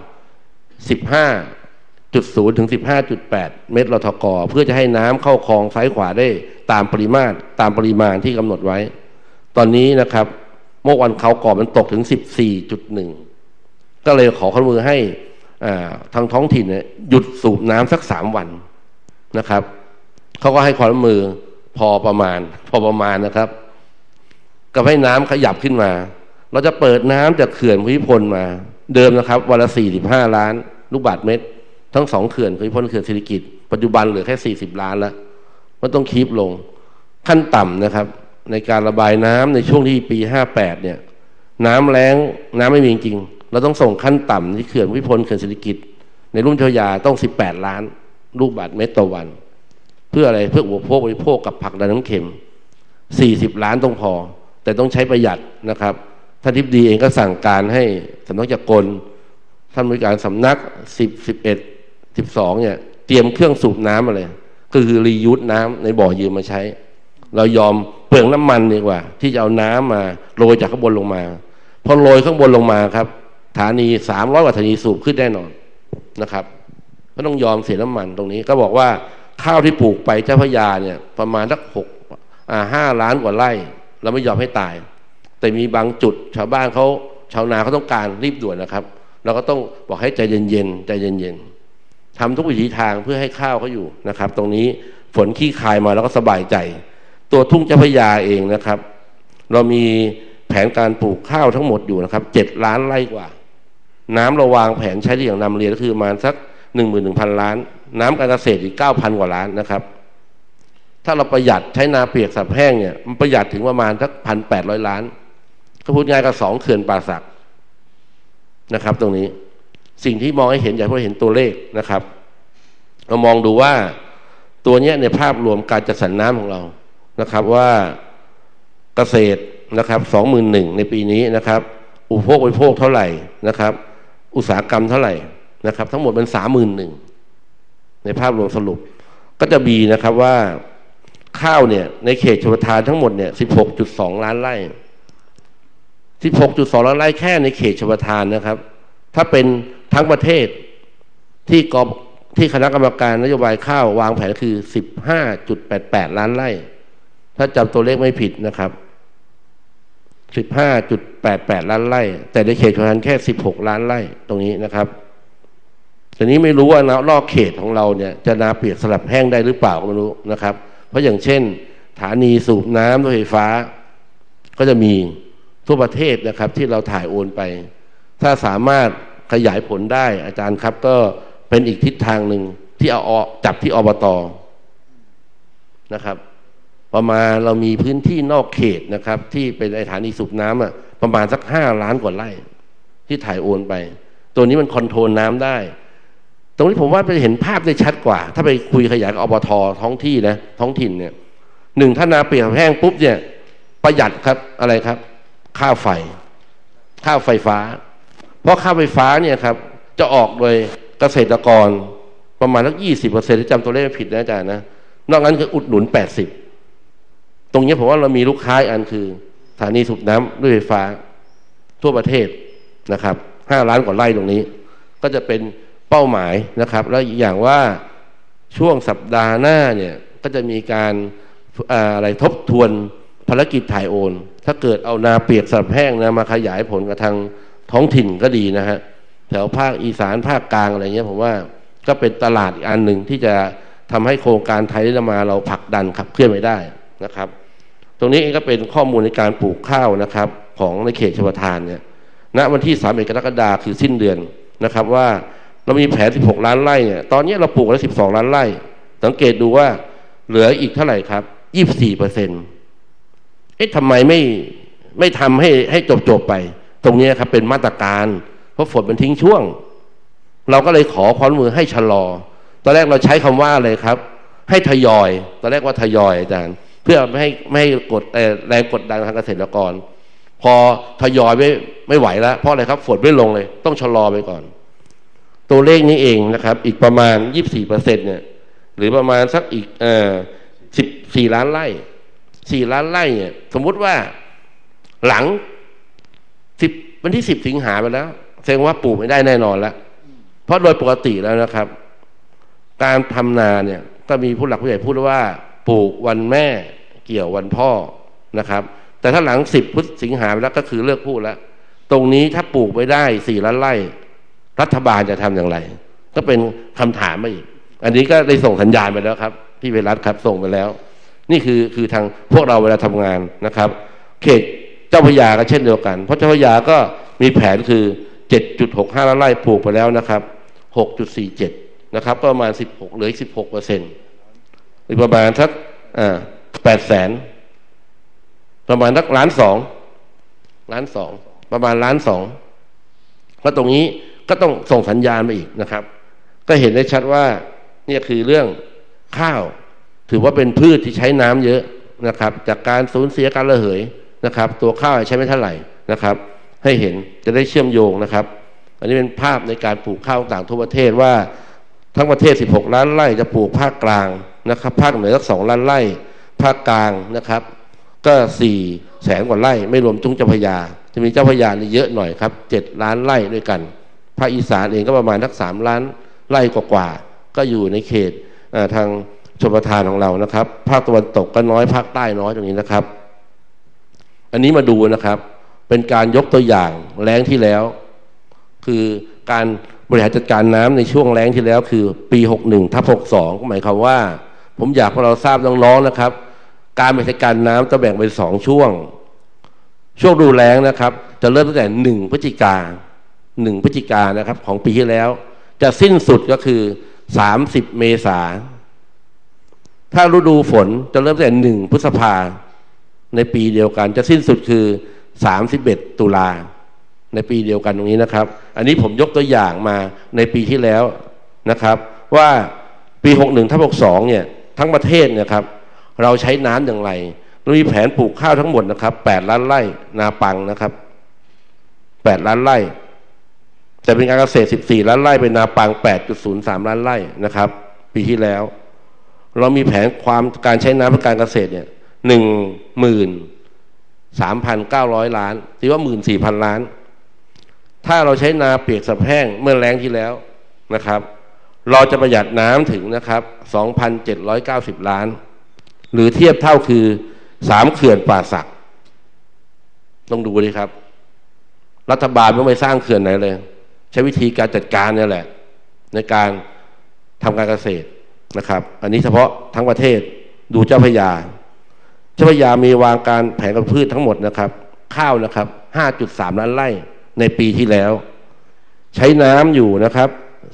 15.0 ถึง 15.8 เมตรลทก.เพื่อจะให้น้ำเข้าคลองซ้ายขวาได้ตามปริมาณที่กำหนดไว้ตอนนี้นะครับเมื่อวันเขาก่อนมันตกถึง 14.1 ก็เลยขอความร่วมมือให้ทางท้องถิ่นเนี่ยหยุดสูบน้ำสัก3 วันนะครับเขาก็ให้ความร่วมมือพอประมาณนะครับก็ให้น้ำขยับขึ้นมาเราจะเปิดน้ำจากเขื่อนภูมิพลมาเดิมนะครับวันละ45 ล้านลูกบาศก์เมตรทั้ง2เขื่อนภูมิพลเขื่อนสิริกิติ์ปัจจุบันเหลือแค่40 ล้านแล้วมันต้องคีบลงขั้นต่ำนะครับในการระบายน้ำในช่วงที่ปี58เนี่ยน้ำแล้งน้ำไม่มีจริงเราต้องส่งขั้นต่ำที่เขื่อนภูมิพลเขื่อนสิริกิติ์ในรุ่มเจ้าพระยาต้อง18 ล้านลูกบาศก์เมตรต่อวันเพื่ออะไรเพื่ออุปโภคบริโภคกับผลักดันน้ำเค็ม40 ล้านต้องพอแต่ต้องใช้ประหยัดนะครับท่านทิพดีเองก็สั่งการให้สำนักจักรท่านบริการสำนัก10 11 12เนี่ยเตรียมเครื่องสูบน้ำอะไรก็คือรียูสน้ำในบ่อยืมมาใช้เรายอมเปลืองน้ำมันดีกว่าที่จะเอาน้ำมาโรยจากข้างบนลงมาพอโรยข้างบนลงมาครับสถานี300 กว่าสถานีสูบขึ้นแน่นอนนะครับก็ต้องยอมเสียน้ำมันตรงนี้ก็บอกว่าข้าวที่ปลูกไปเจ้าพระยาเนี่ยประมาณสัก5 ล้านกว่าไร่เราไม่ยอมให้ตายแต่มีบางจุดชาวนาเขาต้องการรีบด่วนนะครับเราก็ต้องบอกให้ใจเย็นทำทุกวิถีทางเพื่อให้ข้าวเขาอยู่นะครับตรงนี้ฝนขี้คายมาแล้วก็สบายใจตัวทุ่งเจ้าพระยาเองนะครับเรามีแผนการปลูกข้าวทั้งหมดอยู่นะครับ7 ล้านไร่กว่าน้ำเราวางแผนใช้ที่อย่างนำเรียนก็คือประมาณสัก 11,000 ล้านน้ำการเกษตรอีก 9,000 กว่าล้านนะครับถ้าเราประหยัดใช้นาเปียกสับแห้งเนี่ยมันประหยัดถึงประมาณสัก 1,800 ล้านก็พูดง่ายกับ2 เขื่อนป่าสักนะครับตรงนี้สิ่งที่มองให้เห็นอยากให้เห็นตัวเลขนะครับเรามองดูว่าตัวนี้ในภาพรวมการจัดสรรน้ำของเรานะครับว่าเกษตรนะครับ 21,000 ในปีนี้นะครับอุปโภคบริโภคเท่าไหร่นะครับอุตสาหกรรมเท่าไหร่นะครับทั้งหมดเป็น 31,000 ในภาพรวมสรุปก็จะมีนะครับว่าข้าวเนี่ยในเขตชลประทานทั้งหมดเนี่ย 16.2 ล้านไร่ 16.2 ล้านไร่แค่ในเขตชลประทานนะครับถ้าเป็นทั้งประเทศที่คณะกรรมการนโยบายข้าววางแผนคือ 15.88 ล้านไร่ถ้าจำตัวเลขไม่ผิดนะครับ 15.88 ล้านไร่แต่ในเขตชลประทานแค่16 ล้านไร่ตรงนี้นะครับทีนี้ไม่รู้ว่านอกเขตของเราเนี่ยจะนาเปียกสลับแห้งได้หรือเปล่าก็ไม่รู้นะครับเพราะอย่างเช่นสถานีสูบน้ำไฟฟ้าก็จะมีทั่วประเทศนะครับที่เราถ่ายโอนไปถ้าสามารถขยายผลได้อาจารย์ครับก็เป็นอีกทิศทางหนึ่งที่เอาจับที่อบต.นะครับประมาณเรามีพื้นที่นอกเขตนะครับที่เป็นสถานีสูบน้ำประมาณสัก5 ล้านกว่าไร่ที่ถ่ายโอนไปตัวนี้มันคอนโทรลน้ำได้ตรงนี้ผมว่าไปเห็นภาพได้ชัดกว่าถ้าไปคุยขยายกับอบต.ท้องที่นะท้องถิ่นเนี่ย1ถ้านาเปียกแห้งปุ๊บเนี่ยประหยัดครับอะไรครับค่าไฟฟ้าเพราะค่าไฟฟ้าเนี่ยครับจะออกโดยเกษตรกรประมาณสัก 20% ที่จำตัวเลขไม่ผิดนะอาจารย์นะนอกนั้นคืออุดหนุน 80ตรงนี้ผมว่าเรามีลูกค้าอันคือสถานีสูบน้ำด้วยไฟฟ้าทั่วประเทศนะครับ5 ล้านกว่าไร่ตรงนี้ก็จะเป็นเป้าหมายนะครับแล้วอีกอย่างว่าช่วงสัปดาห์หน้าเนี่ยก็จะมีการทบทวนภารกิจถ่ายโอนถ้าเกิดเอานาเปียกสลับแห้งนะมาขยายผลกับทางท้องถิ่นก็ดีนะฮะแถวภาคอีสานภาคกลางอะไรเงี้ยผมว่าก็เป็นตลาดอีกอันหนึ่งที่จะทำให้โครงการไทยได้มาเราผลักดันขับเคลื่อนไปได้นะครับตรงนี้เองก็เป็นข้อมูลในการปลูกข้าวนะครับของในเขตชลประทานเนี่ยณวันที่31 กรกฎาคมคือสิ้นเดือนนะครับว่าเรามีแผน16 ล้านไร่เนี่ยตอนนี้เราปลูกแล้ว12 ล้านไร่สังเกตดูว่าเหลืออีกเท่าไหร่ครับ 24%ทำไมไม่ทำให้จบไปตรงนี้ครับเป็นมาตรการเพราะฝนมันทิ้งช่วงเราก็เลยขอความร่วมมือให้ชะลอตอนแรกเราใช้คำว่าอะไรครับให้ทยอยตอนแรกว่าทยอยอาจารย์เพื่อไม่ให้กดแรงกดดันทางเกษตรกรพอทยอยไม่ไหวแล้วเพราะอะไรครับฝนไม่ลงเลยต้องชะลอไปก่อนตัวเลขนี้เองนะครับอีกประมาณ 24% เนี่ยหรือประมาณสักอีก14 ล้านไร่4 ล้านไร่เนี่ยสมมุติว่าหลังวันที่ 10 สิงหาไปแล้วแสดงว่าปลูกไม่ได้แน่นอนแล้วเพราะโดยปกติแล้วนะครับการทำนาเนี่ยก็มีผู้หลักผู้ใหญ่พูดว่าปลูกวันแม่เกี่ยววันพ่อนะครับแต่ถ้าหลัง10 พฤศจิกายนแล้วก็คือเลิกพูดแล้วตรงนี้ถ้าปลูกไม่ได้4 ล้านไร่รัฐบาลจะทำอย่างไรก็เป็นคำถามมาอีกอันนี้ก็ได้ส่งสัญญาณไปแล้วครับพี่เวรัตครับส่งไปแล้วนี่คือทางพวกเราเวลาทำงานนะครับเขตเจ้าพระยาก็เช่นเดียวกันเพราะเจ้าพระยาก็มีแผนคือ 7.65 ล้านไร่ปลูกไปแล้วนะครับ 6.47 นะครับก็ประมาณ16เหลืออีก 16%หรือประมาณสัก800,000ประมาณสัก1.2 ล้านประมาณ1.2 ล้านเพราะตรงนี้ก็ต้องส่งสัญญาณมาอีกนะครับก็เห็นได้ชัดว่านี่คือเรื่องข้าวถือว่าเป็นพืชที่ใช้น้ำเยอะนะครับจากการสูญเสียการระเหยนะครับตัวข้าวใช้ไม่เท่าไหร่นะครับให้เห็นจะได้เชื่อมโยงนะครับอันนี้เป็นภาพในการปลูกข้าวต่างทั่วประเทศว่าทั้งประเทศ16 ล้านไร่จะปลูกภาคกลางนะครับภาคเหนือสัก2 ล้านไร่ภาคกลางนะครับก็400,000 กว่าไร่ไม่รวมเจ้าพระยาจะมีเจ้าพระยานี่เยอะหน่อยครับ7 ล้านไร่ด้วยกันภาคอีสานเองก็ประมาณสัก3 ล้านไร่กว่าก็อยู่ในเขตทางชลประทานของเรานะครับภาคตะวันตกก็น้อยภาคใต้น้อยตรงนี้นะครับอันนี้มาดูนะครับเป็นการยกตัวอย่างแล้งที่แล้วคือการบริหารจัดการน้ำในช่วงแล้งที่แล้วคือปี61/62ก็หมายความว่าผมอยากให้เราทราบน้องๆนะครับการบริหารจัดการน้ำจะแบ่งเป็น2 ช่วงฤดูแล้งนะครับจะเริ่มตั้งแต่1 พฤศจิกายนนะครับของปีที่แล้วจะสิ้นสุดก็คือ30 เมษายนถ้าฤดูฝนจะเริ่มตั้งแต่1 พฤษภาในปีเดียวกันจะสิ้นสุดคือ31 ตุลาในปีเดียวกันตรงนี้นะครับอันนี้ผมยกตัวอย่างมาในปีที่แล้วนะครับว่าปี61/62เนี่ยทั้งประเทศเนี่ยครับเราใช้น้ำอย่างไรเรามีแผนปลูกข้าวทั้งหมดนะครับ8 ล้านไร่นาปังนะครับ8 ล้านไร่แต่เป็นการเกษตร14 ล้านไร่เป็นนาปัง 8.03 ล้านไร่นะครับปีที่แล้วเรามีแผนการใช้น้ำเพื่อการเกษตรเนี่ย13,900 ล้านถือว่า 14,000 ล้านถ้าเราใช้นาเปียกสับแห้งเมื่อแล้งที่แล้วนะครับเราจะประหยัดน้ำถึงนะครับ 2,790 ล้านหรือเทียบเท่าคือ3 เขื่อนป่าสักต้องดูดิครับรัฐบาลไม่สร้างเขื่อนไหนเลยใช้วิธีการจัดการนี่แหละในการทำการเกษตรนะครับอันนี้เฉพาะทั้งประเทศดูเจ้าพระยามีวางการแผนกับพืชทั้งหมดนะครับข้าวนะครับ 5.3 ล้านไร่ในปีที่แล้วใช้น้ำอยู่นะครับ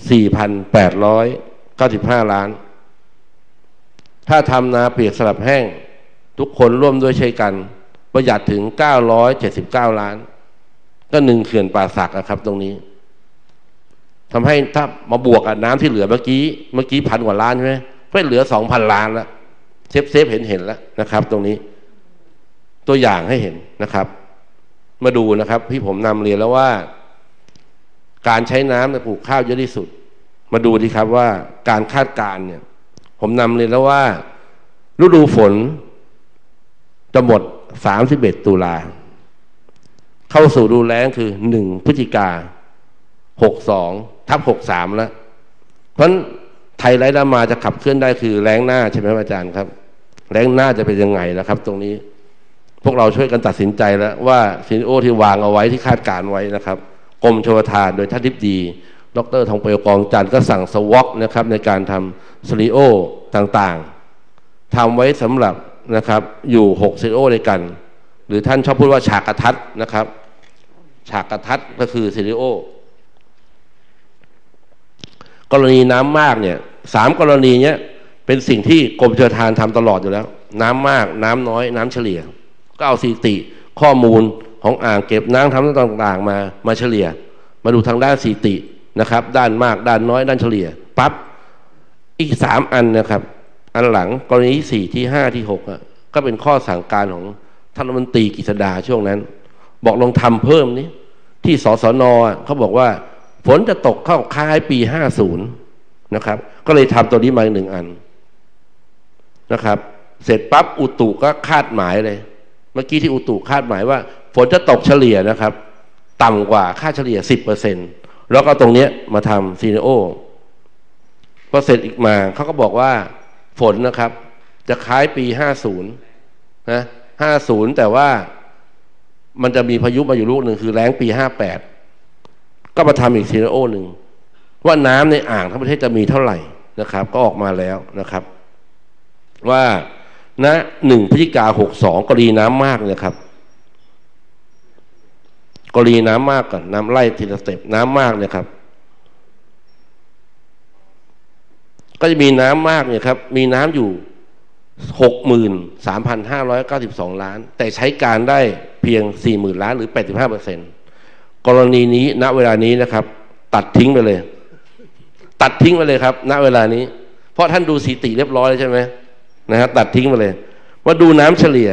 4,895 ล้านถ้าทำนาเปียกสลับแห้งทุกคนร่วมด้วยใช้กันประหยัดถึง979 ล้านก็1 เขื่อนป่าสักนะครับตรงนี้ทำให้ถ้ามาบวกกับน้ำที่เหลือเมื่อกี้1,000 กว่าล้านใช่ไหมก็เหลือ 2,000 ล้านแล้วเซฟเห็นแล้วนะครับตรงนี้ตัวอย่างให้เห็นนะครับมาดูนะครับที่ผมนำเรียนแล้วว่าการใช้น้ำในปลูกข้าวเยอะที่สุดมาดูดีครับว่าการคาดการณ์เนี่ยผมนำเรียนแล้วว่าฤดูฝนจะหมด31 ตุลาเข้าสู่ฤดูแล้งคือ1 พฤศจิกายน62/63แล้วเพราะฉะนั้นไทยไร้น้ำมาจะขับเคลื่อนได้คือแล้งหน้าใช่ไหมอาจารย์ครับแล้งหน้าจะเป็นยังไงนะครับตรงนี้พวกเราช่วยกันตัดสินใจแล้วว่าซีนิโอที่วางเอาไว้ที่คาดการไว้นะครับกรมชลประทานโดยท่านทิพดีดร.ทองเปลวกองจันทร์ก็สั่งสวอปนะครับในการทำซีนิโอต่างๆทำไว้สำหรับนะครับอยู่6ซีนิโอด้วยกันหรือท่านชอบพูดว่าฉากกระทัดนะครับฉากกระทัดก็คือซีนิโอกรณีน้ำมากเนี่ย3 กรณีเนี้ยเป็นสิ่งที่กรมชลประทานทำตลอดอยู่แล้วน้ำมากน้ำน้อยน้ำเฉลี่ยก็เอาสถิติข้อมูลของอ่างเก็บน้ำทำต่างๆมาเฉลี่ยมาดูทางด้านสถิตินะครับด้านมากด้านน้อยด้านเฉลี่ยปั๊บอีก3 อันนะครับอันหลังกรณีที่4ที่5ที่6ก็ก็เป็นข้อสั่งการของท่านรัฐมนตรีกฤษดาช่วงนั้นบอกลองทำเพิ่มนี้ที่สสน.เขาบอกว่าฝนจะตกเข้าคล้ายปี50นะครับก็เลยทำตัวนี้มา1 อันนะครับเสร็จปั๊บอุตุก็คาดหมายเลยเมื่อกี้ที่อุตุคาดหมายว่าฝนจะตกเฉลี่ยนะครับต่ำกว่าค่าเฉลี่ย 10% แล้วก็ตรงนี้มาทำซีเนโอพอเสร็จอีกมาเขาก็บอกว่าฝนนะครับจะคล้ายปี50นะ50แต่ว่ามันจะมีพายุมาอยู่ลูกหนึ่งคือแล้งปี58ก็มาทำอีกซีเนโอหนึ่งว่าน้ำในอ่างทั้งประเทศจะมีเท่าไหร่นะครับก็ออกมาแล้วนะครับว่าณ1 พฤศจิกายน 62กรณีน้ำมากเนี่ยครับกรณีน้ำมากก่อนน้ำไล่ทีละสเต็ปน้ำมากเนี่ยครับก็จะมีน้ำมากเนี่ยครับมีน้ำอยู่ 63,592 ล้านแต่ใช้การได้เพียง 40,000 ล้านหรือ 85% กรณีนี้ณเวลานี้นะครับตัดทิ้งไปเลยตัดทิ้งไปเลยครับณเวลานี้เพราะท่านดูสถิติเรียบร้อยใช่ไหมนะครับตัดทิ้งไปเลยว่าดูน้ำเฉลี่ย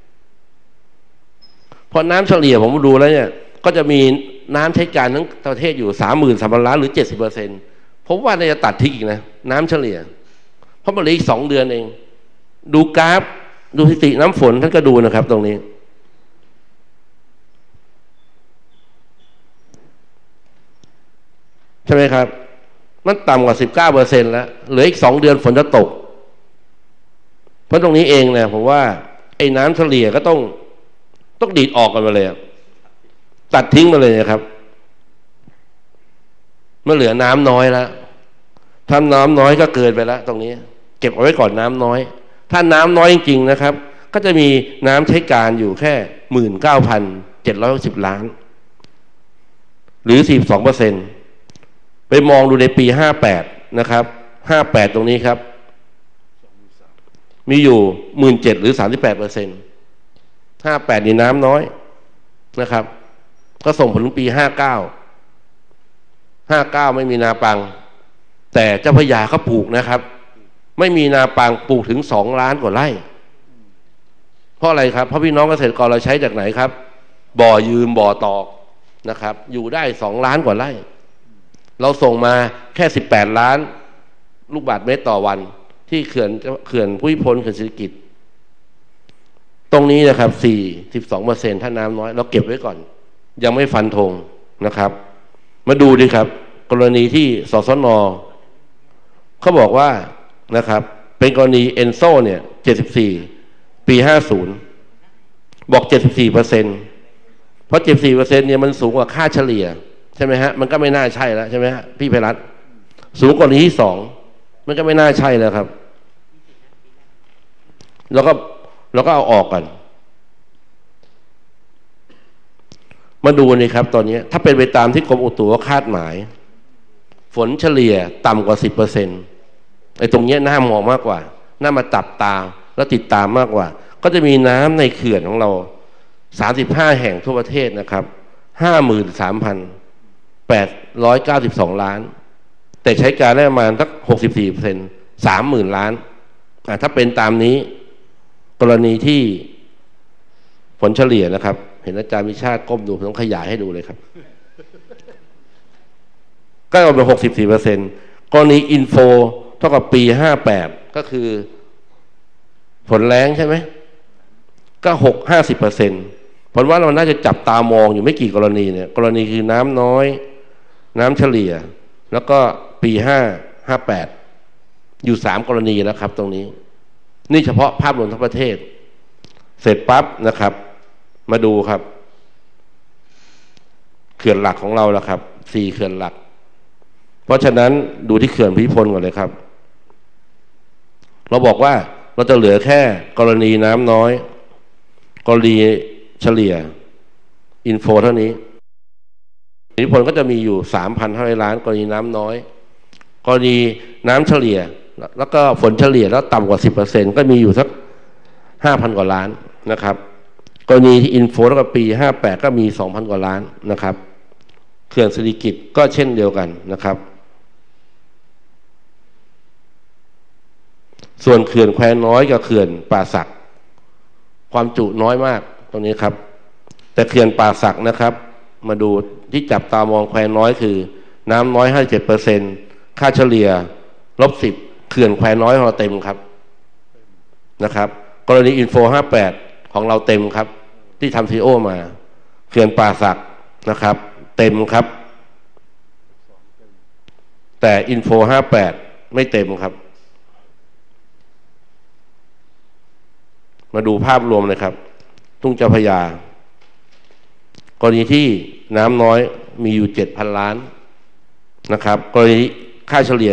พอน้ำเฉลี่ยผมดูแล้วเนี่ยก็จะมีน้ำใช้การทั้งประเทศอยู่ 33,000 ล้านหรือ 70%ผมว่าน่าจะตัดทิ้งอีกนะน้ำเฉลี่ยเพราะมันเหลืออีก2 เดือนเองดูกราฟดูสถิติน้ำฝนท่านก็ดูนะครับตรงนี้ใช่ไหมครับมันต่ำกว่า 19% แล้วเหลืออีก2 เดือนฝนจะตกเพราะตรงนี้เองเนี่ยผมว่าไอ้น้ำเฉลี่ยก็ต้องดีดออกกันมาเลยตัดทิ้งมาเลยนะครับเมื่อเหลือน้ำน้อยแล้วถ้าน้ำน้อยก็เกินไปแล้วตรงนี้เก็บเอาไว้ก่อนน้ำน้อยถ้าน้ำน้อยจริงๆนะครับก็จะมีน้ำใช้การอยู่แค่ 19,760 ล้านหรือ 42% ไปมองดูในปี58นะครับ58ตรงนี้ครับมีอยู่ 17,000 หรือ 38% 58นี่น้ำน้อยนะครับก็ส่งผลถึงปี59ไม่มีนาปังแต่เจ้าพระยาเขาปลูกนะครับไม่มีนาปังปลูกถึง2 ล้านกว่าไร่เพราะอะไรครับเพราะพี่น้องเกษตรกรเราใช้จากไหนครับบ่อยืมบ่อตอกนะครับอยู่ได้2 ล้านกว่าไร่เราส่งมาแค่18 ล้านลูกบาศก์เมตรต่อวันที่เขื่อนภูมิพลเขื่อนศิริกิติ์ตรงนี้นะครับ42%ถ้าน้ำน้อยเราเก็บไว้ก่อนยังไม่ฟันธงนะครับมาดูดิครับกรณีที่สสน.เขาบอกว่านะครับเป็นกรณีเอนโซเนี่ย74ปี50บอก74%เพราะ74%เนี่ยมันสูงกว่าค่าเฉลี่ยใช่ไหมฮะมันก็ไม่น่าใช่แล้วใช่ไหมฮะพี่ไพรัตน์สูงกว่านี้ที่2มันก็ไม่น่าใช่แล้วครับแล้วก็เอาออกกันมาดูนี่ครับตอนนี้ถ้าเป็นไปตามที่กรมอุตุคาดหมายฝนเฉลี่ยต่ำกว่า 10% ไอ้ตรงนี้น่ามองมากกว่าน่ามาจับตาแล้วติดตามมากกว่าก็จะมีน้ำในเขื่อนของเรา35แห่งทั่วประเทศนะครับ 53,892 ล้านแต่ใช้การได้ประมาณสัก 64% 30,000 ล้านถ้าเป็นตามนี้กรณีที่ผลเฉลี่ยนะครับเห็นอาจารย์วิชาติก้มดูผมต้องขยายให้ดูเลยครับก็เอาเป็น 64% กรณีอินโฟเท่ากับปี58ก็คือฝนแรงใช่ไหมก็50%ผลว่าเราน่าจะจับตามองอยู่ไม่กี่กรณีเนี่ยกรณีคือน้ำน้อยน้ำเฉลี่ยแล้วก็ปี58อยู่3กรณีแล้วครับตรงนี้นี่เฉพาะภาพรวมทั้งประเทศเสร็จปั๊บนะครับมาดูครับเขื่อนหลักของเราแล้วครับ4เขื่อนหลักเพราะฉะนั้นดูที่เขื่อนภูมิพลก่อนเลยครับเราบอกว่าเราจะเหลือแค่กรณีน้ำน้อยกรณีเฉลี่ยอินโฟเท่านี้ภูมิพลก็จะมีอยู่ 3,500 ล้านกรณีน้ำน้อยกรณีน้ำเฉลี่ยแล้วก็ฝนเฉลี่ยแล้วต่ำกว่า 10% ก็มีอยู่สัก 5,000 กว่าล้านนะครับกรณีที่อินโฟแล้วก็ปี58ก็มี 2,000 กว่าล้านนะครับเขื่อนศิริกิติ์ก็เช่นเดียวกันนะครับส่วนเขื่อนแควน้อยกับเขื่อนป่าสักความจุน้อยมากตรงนี้ครับแต่เขื่อนป่าสักนะครับมาดูที่จับตามองแควน้อยคือน้ำน้อย57%ค่าเฉลี่ย-10เขื่อนแควน้อยของเราเต็มครับนะครับกรณีอินโฟ58ของเราเต็มครับที่ทำซีโอมาเขื่อนป่าสักนะครับเต็มครับแต่อินโฟ58ไม่เต็มครับมาดูภาพรวมเลยครับทุ่งเจ้าพระยากรณีที่น้ำน้อยมีอยู่ 7,000 ล้านนะครับกรณีค่าเฉลี่ย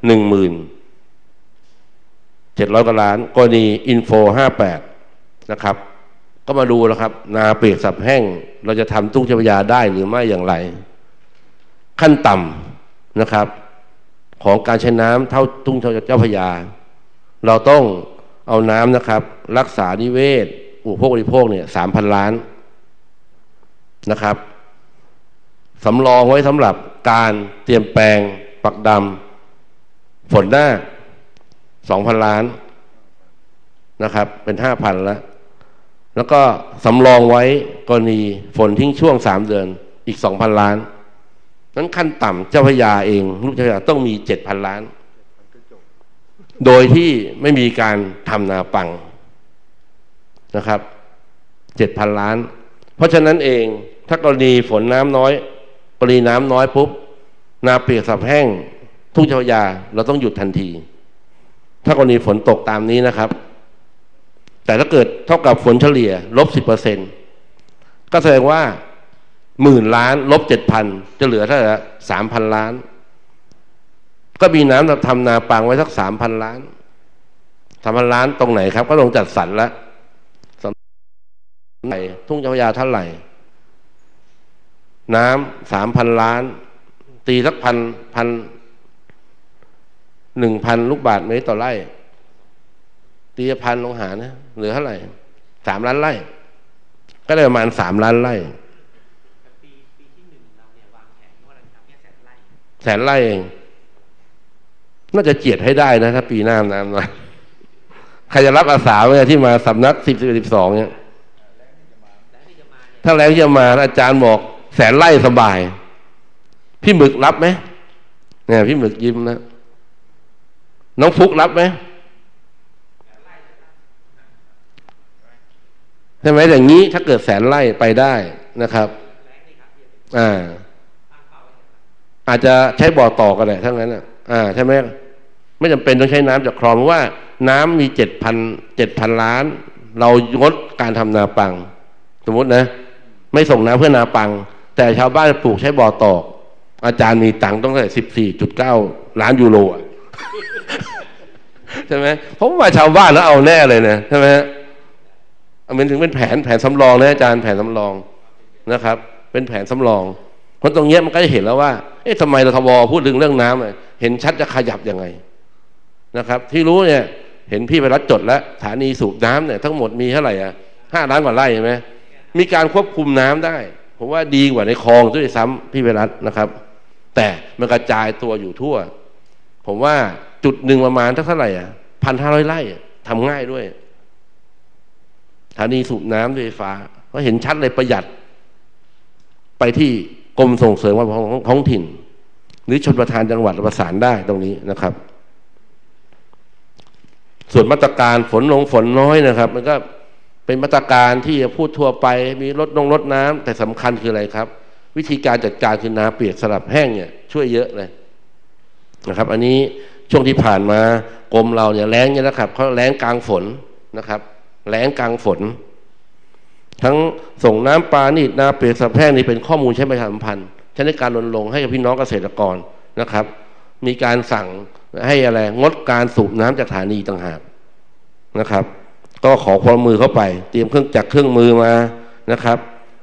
17,000 กว่าล้านกรณีอินโฟ58นะครับก็มาดูแล้วครับนาเปียกสับแห้งเราจะทำทุ่งเจ้าพระยาได้หรือไม่อย่างไรขั้นต่ำนะครับของการใช้น้ำเท่าทุ่งเจ้าพระยาเราต้องเอาน้ำนะครับรักษานิเวศอุปโภคบริโภคเนี่ย 3,000 ล้านนะครับสำรองไว้สำหรับการเตรียมแปลงปักดำฝนหน้า 2,000 ล้านนะครับเป็น 5,000 แล้วก็สำรองไว้กรณีฝนทิ้งช่วง3 เดือนอีก 2,000 ล้านนั้นขั้นต่ำเจ้าพระยาเองลูกเจ้าพระยาต้องมี 7,000 ล้านโดยที่ไม่มีการทำนาปังนะครับ 7,000 ล้านเพราะฉะนั้นเองถ้ากรณีฝนน้ำน้อยกรณีน้ำน้อยปุ๊บนาเปียกสับแห้งทุ่งเจ้าพระยาเราต้องหยุดทันทีถ้ากรณีฝนตกตามนี้นะครับแต่ถ้าเกิดเท่ากับฝนเฉลี่ย-10%ก็แสดงว่า10,000 ล้าน-7,000จะเหลือเท่าไหร่ 3,000 ล้านก็มีน้ำทำนาปังไว้สัก 3,000 ล้าน 3,000 ล้านตรงไหนครับก็ลงจัดสรรแล้วทุ่งเจ้าพระยาเท่าไหร่น้ำ 3,000 ล้านตีสัก1,000 ลูกบาศก์เมตรต่อไร่ตี1,000ลงหารนะเหลือเท่าไหร่3 ล้านไร่ก็ได้ประมาณ3 ล้านไร่ปีที่1เราเนี่ยวางแผนว่าเราจะทำแค่แสนไร่เองน่าจะเจียดให้ได้นะถ้าปีหน้าน้ำน้อยใครจะรับอาสาเนี่ยที่มาสำนัก10-12เนี่ยถ้าแรงจะมาอาจารย์บอกแสนไร่สบายพี่หมึกรับไหมเนี่ยพี่หมึกยิ้มนะน้องฟุกรับไหมใช่ไหมอย่างนี้ถ้าเกิดแสนไร่ไปได้นะครับอาจจะใช้บ่อต่อกันแหละทั้งนั้นใช่ไหมไม่จำเป็นต้องใช้น้ำจากคลองเพราะว่าน้ำมี7,000 ล้านเรางดการทำนาปังสมมตินะไม่ส่งน้ำเพื่อนาปังแต่ชาวบ้านปลูกใช้บ่อตอกอาจารย์มีตังค์ต้องได้14.9 ล้านยูโรใช่ไหมเพราะว่าชาวบ้านแล้วเอาแน่เลยนะใช่ไหมมันถึงเป็นแผนสำรองนะอาจารย์แผนสำรองนะครับเป็นแผนสำรองเพราะตรงนี้มันก็จะเห็นแล้วว่าทำไมทบพูดถึงเรื่องน้ำเห็นชัดจะขยับยังไงนะครับที่รู้เนี่ยเห็นพี่ไปรัฐจดแล้วสถานีสูบน้ำเนี่ยทั้งหมดมีเท่าไหร่5 ล้านกว่าไร่ใช่ไหมมีการควบคุมน้ำได้ผมว่าดีกว่าในคลองด้วยซ้ำพี่ไปรัฐนะครับแต่มันกระจายตัวอยู่ทั่วผมว่าจุดหนึ่งประมาณเท่าไหร่1,500 ไร่ทำง่ายด้วยสถานีสูบน้ำด้วยไฟฟ้าก็เห็นชัดเลยประหยัดไปที่กรมส่งเสริมความท้องถิ่นหรือชลประทานจังหวัดประสานได้ตรงนี้นะครับส่วนมาตรการฝนน้อยนะครับมันก็เป็นมาตรการที่พูดทั่วไปมีลดน้ำแต่สำคัญคืออะไรครับวิธีการจัดการคือนาเปียกสลับแห้งเนี่ยช่วยเยอะเลยนะครับอันนี้ช่วงที่ผ่านมากรมเราเนี่ยแล้งเนี่ยนะครับเขาแล้งกลางฝนนะครับแล้งกลางฝนทั้งส่งน้ำปลานี่นาเปียกสลับแห้งนี่เป็นข้อมูลใช้ประชาสัมพันธ์ใช้ในการรณรงค์ให้กับพี่น้องเกษตรกรนะครับมีการสั่งให้อะไรงดการสูบน้ำจากสถานีต่างหากนะครับก็ขอความมือเข้าไปเตรียมเครื่องมือมานะครับ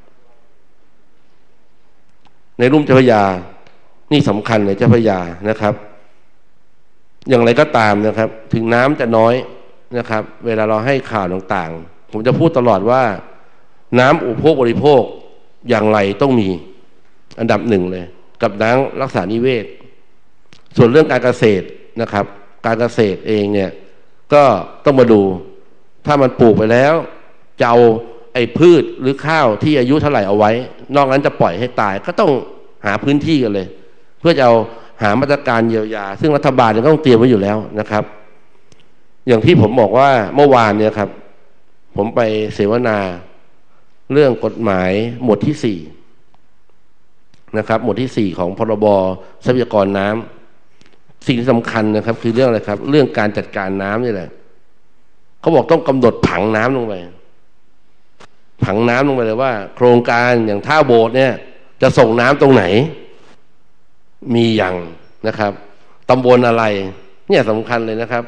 ในลุ่มเจ้าพระยานี่สำคัญในเจ้าพระยานะครับอย่างไรก็ตามนะครับถึงน้ำจะน้อยนะครับเวลาเราให้ข่าวต่างๆผมจะพูดตลอดว่าน้ำอุปโภคบริโภคอย่างไรต้องมีอันดับหนึ่งเลยกับน้ำรักษานิเวศส่วนเรื่องการเกษตรนะครับการเกษตรเองเนี่ยก็ต้องมาดูถ้ามันปลูกไปแล้วจะเอาไอ้พืชหรือข้าวที่อายุเท่าไหร่เอาไว้นอกนั้นจะปล่อยให้ตายก็ต้องหาพื้นที่กันเลยเพื่อจะเอาหามาตรการเยียวยาซึ่งรัฐบาลก็ต้องเตรียมไว้อยู่แล้วนะครับอย่างที่ผมบอกว่าเมื่อวานเนี่ยครับผมไปเสวนาเรื่องกฎหมายหมวดที่4นะครับหมวดที่4ของพรบทรัพยากรน้ำสิ่งที่สำคัญนะครับคือเรื่องอะไรครับเรื่องการจัดการน้ำนี่แหละเขาบอกต้องกำหนดผังน้ำลงไปผังน้ำลงไปเลยว่าโครงการอย่างท่าโบสถ์เนี่ยจะส่งน้ำตรงไหนมีอย่างนะครับตำบลอะไรเนี่ยสำคัญเลยนะครับ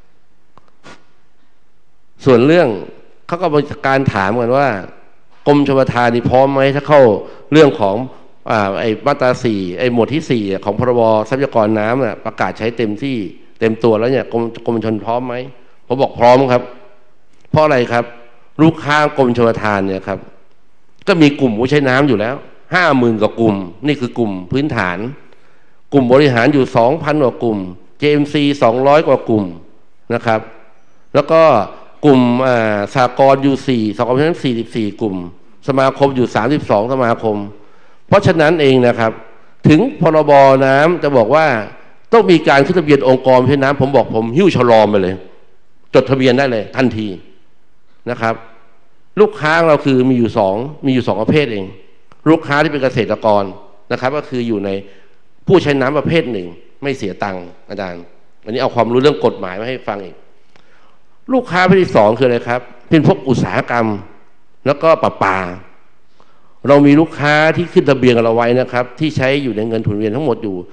ส่วนเรื่องเขาก็มีการถามกันว่ากรมชลประทานนี่พร้อมไหมถ้าเข้าเรื่องของไอ้มาตรา4ไอ้หมวดที่4ของพรบทรัพยากรน้ำน่ะประกาศใช้เต็มที่เต็มตัวแล้วเนี่ยกรมชลพร้อมไหมผมบอกพร้อมครับเพราะอะไรครับลูกค้ากรมชลประทานเนี่ยครับก็มีกลุ่มผู้ใช้น้ำอยู่แล้ว 50,000 กว่ากลุ่มนี่คือกลุ่มพื้นฐานกลุ่มบริหารอยู่ 2,000 กว่ากลุ่ม JMC 200 กว่ากลุ่มนะครับแล้วก็กลุ่มสหกรณ์อยู่4 244 กลุ่มสมาคมอยู่32สมาคมเพราะฉะนั้นเองนะครับถึงพรบน้ำจะบอกว่าต้องมีการขึ้นทะเบียนองค์กรผู้ใช้น้ำผมบอกผมหิ้วฉลอมไปเลยจดทะเบียนได้เลยทันทีนะครับลูกค้าเราคือมีอยู่2ประเภทเองลูกค้าที่เป็นเกษตรกรนะครับก็คืออยู่ในผู้ใช้น้ำประเภทหนึ่งไม่เสียตังค์อาจารย์อันนี้เอาความรู้เรื่องกฎหมายมาให้ฟังอีกลูกค้าประเภทที่2คืออะไรครับเป็นพวกอุตสาหกรรมแล้วก็ประปาเรามีลูกค้าที่ขึ้นทะเบียนกับเราไว้นะครับที่ใช้อยู่ในเงินทุนเวียนทั้งหมดอยู่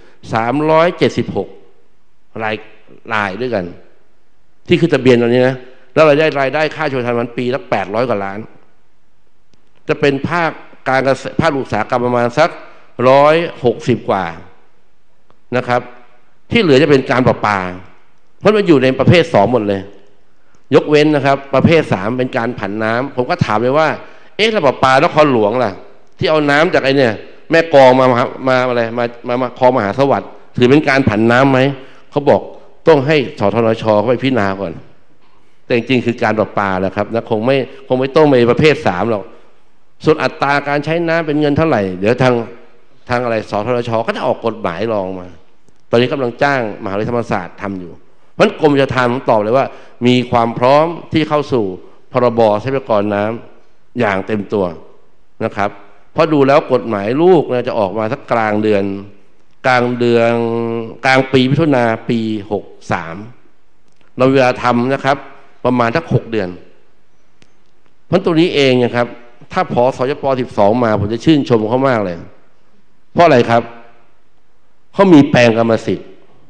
376รายด้วยกันที่ขึ้นทะเบียนตอนนี้นะแล้วเราได้รายได้ค่าชลประทานมันปีละ800 กว่าล้านจะเป็นภาคการเกษตรภาคอุตสาหกรรมประมาณสัก160 กว่านะครับที่เหลือจะเป็นการประปาเพราะมันอยู่ในประเภท2หมดเลยยกเว้นนะครับประเภท3เป็นการผันน้ำผมก็ถามเลยว่าถ้าประปานครหลวงล่ะที่เอาน้ำจากไอ้เนี่ยแม่กลองมาอะไรมาคลองมหาสวัสดิ์ถือเป็นการผันน้ำไหมเขาบอกต้องให้สธนช.เข้าไปพิจารณาก่อนแต่จริงๆคือการประปาแหละครับนะคงไม่ต้องไปประเภท3หรอกส่วนอัตราการใช้น้ำเป็นเงินเท่าไหร่เดี๋ยวทางอะไรสธนช.ก็จะออกกฎหมายรองมาตอนนี้กำลังจ้างมหาวิทยาลัยธรรมศาสตร์ทำอยู่เพราะกรมชลประทานผมตอบเลยว่ามีความพร้อมที่เข้าสู่พรบทรัพยากรน้ำอย่างเต็มตัวนะครับเพราะดูแล้วกฎหมายลูกจะออกมาสักกลางปีมิถุนาปี63เราเวลาทำนะครับประมาณสัก6 เดือนเพราะตัวนี้เองนะครับถ้าพอสยป12มาผมจะชื่นชมเขามากเลยเพราะอะไรครับเขามีแปลงกรรมสิทธิ์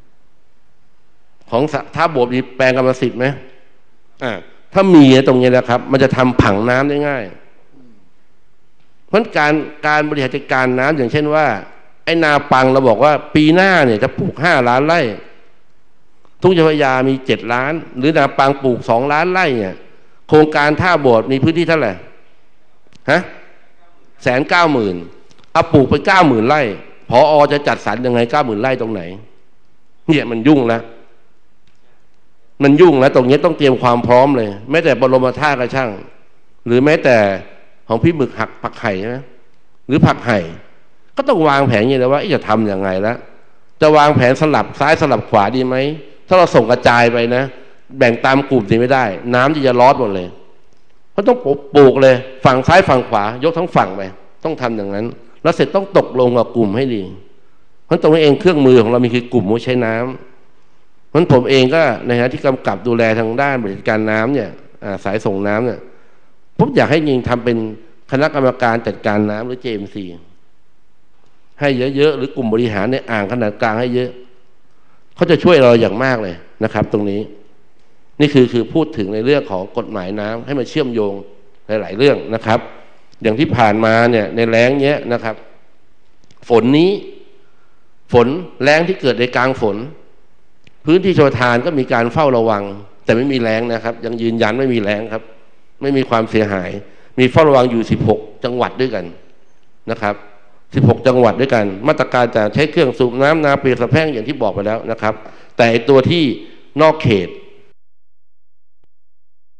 ของท่าโบสถ์มีแปลงกรรมสิทธิ์ไหมถ้ามีตรงนี้นะครับมันจะทำผังน้ำได้ง่ายเพราะการบริหารจัดการน้ำอย่างเช่นว่าไอ้นาปังเราบอกว่าปีหน้าเนี่ยจะปลูก5 ล้านไร่ทุ่งเจ้าพระยามี7 ล้านหรือนาปังปลูก2 ล้านไร่เนี่ยโครงการท่าโบสถ์มีพื้นที่เท่าไหร่190,000เอาปลูกไป90,000 ไร่ผอ.จะจัดสรรยังไง90,000 ไร่ตรงไหนเนี่ยมันยุ่งแล้วตรงนี้ต้องเตรียมความพร้อมเลยแม้แต่บรมธาตุกระช่างหรือแม้แต่ของพี่หมึกหักผักไห่ใช่ไหมหรือผักไห่ก็ต้องวางแผนอย่างนี้ว่าจะทำยังไงแล้วจะวางแผนสลับซ้ายสลับขวาดีไหมถ้าเราส่งกระจายไปนะแบ่งตามกลุ่มนี่ไม่ได้น้ำจะลอดหมดเลยเพราะต้องปลูกเลยฝั่งซ้ายฝั่งขวายกทั้งฝั่งไปต้องทำอย่างนั้นแล้วเสร็จต้องตกลงกับกลุ่มให้ดีเพราะตรงนี้เองเครื่องมือของเรามีคือกลุ่มผู้ใช้น้ำเพราะผมเองก็ในฐานะที่กำกับดูแลทางด้านบริการน้ำเนี่ยสายส่งน้ำเนี่ยผมอยากให้ยิงทำเป็นคณะกรรมการจัดการน้ำหรือ JMC ให้เยอะๆหรือกลุ่มบริหารในอ่างขนาดกลางให้เยอะเขาจะช่วยเราอย่างมากเลยนะครับตรงนี้นี่คือพูดถึงในเรื่องของกฎหมายน้ำให้มันเชื่อมโยงหลายๆเรื่องนะครับอย่างที่ผ่านมาเนี่ยในแล้งเนี้ยนะครับฝนแล้งที่เกิดในกลางฝนพื้นที่ชลประทานก็มีการเฝ้าระวังแต่ไม่มีแล้งนะครับยังยืนยันไม่มีแล้งครับไม่มีความเสียหายมีเฝ้าระวังอยู่16 จังหวัดด้วยกันนะครับ16 จังหวัดด้วยกันมาตรการจะใช้เครื่องสูบน้ำนาเปียกสะแพร่งอย่างที่บอกไปแล้วนะครับแต่ตัวที่นอกเขต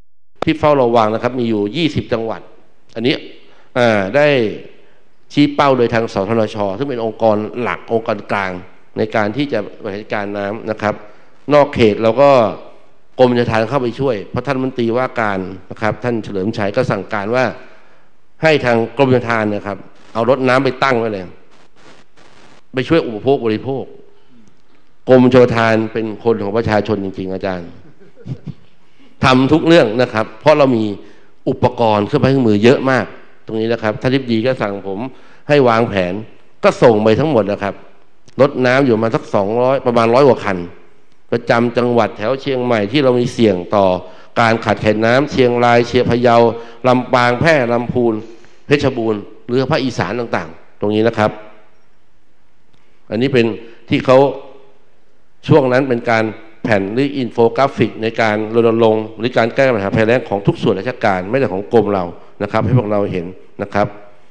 ที่เฝ้าระวังนะครับมีอยู่20จังหวัดอันนี้ได้ชี้เป้าโดยทางสทนช.ซึ่งเป็นองค์กรหลักองค์กรกลางในการที่จะบริหารการน้ำนะครับนอกเขตเราก็กรมชลประทานเข้าไปช่วยเพราะท่านรัฐมนตรีว่าการนะครับท่านเฉลิมชัยก็สั่งการว่าให้ทางกรมชลประทานนะครับเอารถน้ำไปตั้งไว้เลยไปช่วยอุปโภคบริโภคกรมชลประทานเป็นคนของประชาชนจริงๆอาจารย์ทำทุกเรื่องนะครับเพราะเรามีอุปกรณ์เครื่องไม้เครื่องมือเยอะมากตรงนี้นะครับท่านทิบดีก็สั่งผมให้วางแผนก็ส่งไปทั้งหมดนะครับรถน้ำอยู่มาสัก200ประมาณ100 กว่าคันประจำจังหวัดแถวเชียงใหม่ที่เรามีเสี่ยงต่อการขาดแคลนน้ำเชียงรายเชียงพะเยาลำปางแพร่ลำพูนเพชรบูรณ์หรือภาคอีสานต่างๆตรงนี้นะครับอันนี้เป็นที่เขาช่วงนั้นเป็นการแผ่นหรืออินโฟกราฟิกในการรณรงค์หรือการแก้ปัญหาภัยแล้งของทุกส่วนราชการไม่แต่ของกรมเรานะครับให้พวกเราเห็นนะครับ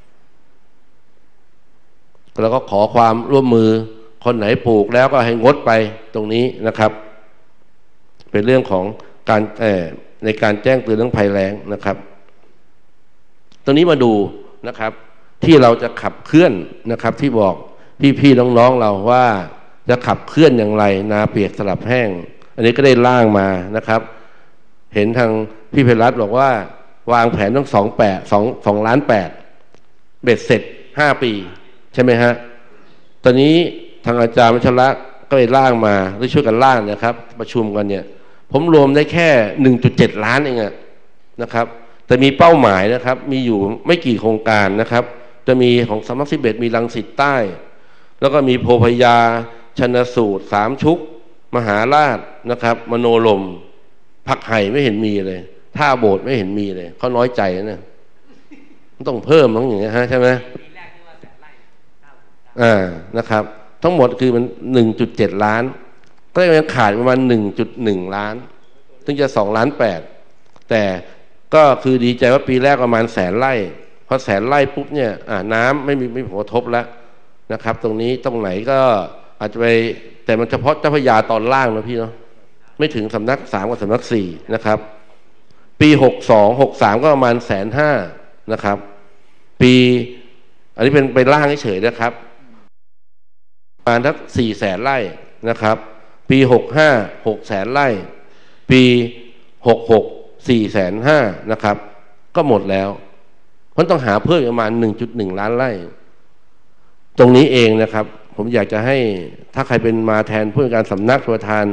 แล้วก็ขอความร่วมมือคนไหนปลูกแล้วก็ให้งดไปตรงนี้นะครับเป็นเรื่องของการในการแจ้งเตือนเรื่องภัยแล้งนะครับตรงนี้มาดูนะครับที่เราจะขับเคลื่อนนะครับที่บอกพี่ๆน้องๆเราว่าจะขับเคลื่อนอย่างไรนาเปียกสลับแห้งอันนี้ก็ได้ร่างมานะครับเห็นทางพี่เพชรรัตน์บอกว่าวางแผนต้อง2.8 ล้านเบ็ดเสร็จ5 ปีใช่ไหมฮะตอนนี้ทางอาจารย์วัชระก็ได้ร่างมาได้ช่วยกันร่างนะครับประชุมกันเนี่ยผมรวมได้แค่ 1.7 ล้านเองนะครับแต่มีเป้าหมายนะครับมีอยู่ไม่กี่โครงการนะครับจะมีของสำนัก11มีรังสิตใต้แล้วก็มีโพพยาชนสูตร3ชุกมหาราชนะครับมโนลมผักไห่ไม่เห็นมีเลยท่าโบสถ์ไม่เห็นมีเลยเขาน้อยใจนะต้องเพิ่มต้องอย่างเงี้ยฮะใช่ไหมนะครับทั้งหมดคือมัน 1.7 ล้านก็ยังขาดประมาณ 1.1 ล้านถึงจะ2.8 ล้านแต่ก็คือดีใจว่าปีแรกประมาณ100,000 ไร่พอ100,000 ไร่ปุ๊บเนี่ยน้ำไม่ผลกระทบแล้วนะครับตรงนี้ตรงไหนก็อาจจะไปแต่มันเฉพาะเจ้าพระยาตอนล่างนะพี่เนาะไม่ถึงสำนัก3กับสำนัก4นะครับปี62-63ก็ประมาณ150,000นะครับปีอันนี้เป็นไปล่างเฉยๆนะครับประมาณสัก400,000 ไร่นะครับปี65 600,000 ไร่ปี66 450,000นะครับก็หมดแล้วเพราะต้องหาเพิ่มประมาณ 1.1 ล้านไร่ตรงนี้เองนะครับผมอยากจะให้ถ้าใครเป็นมาแทนผู้การสำนักประธาน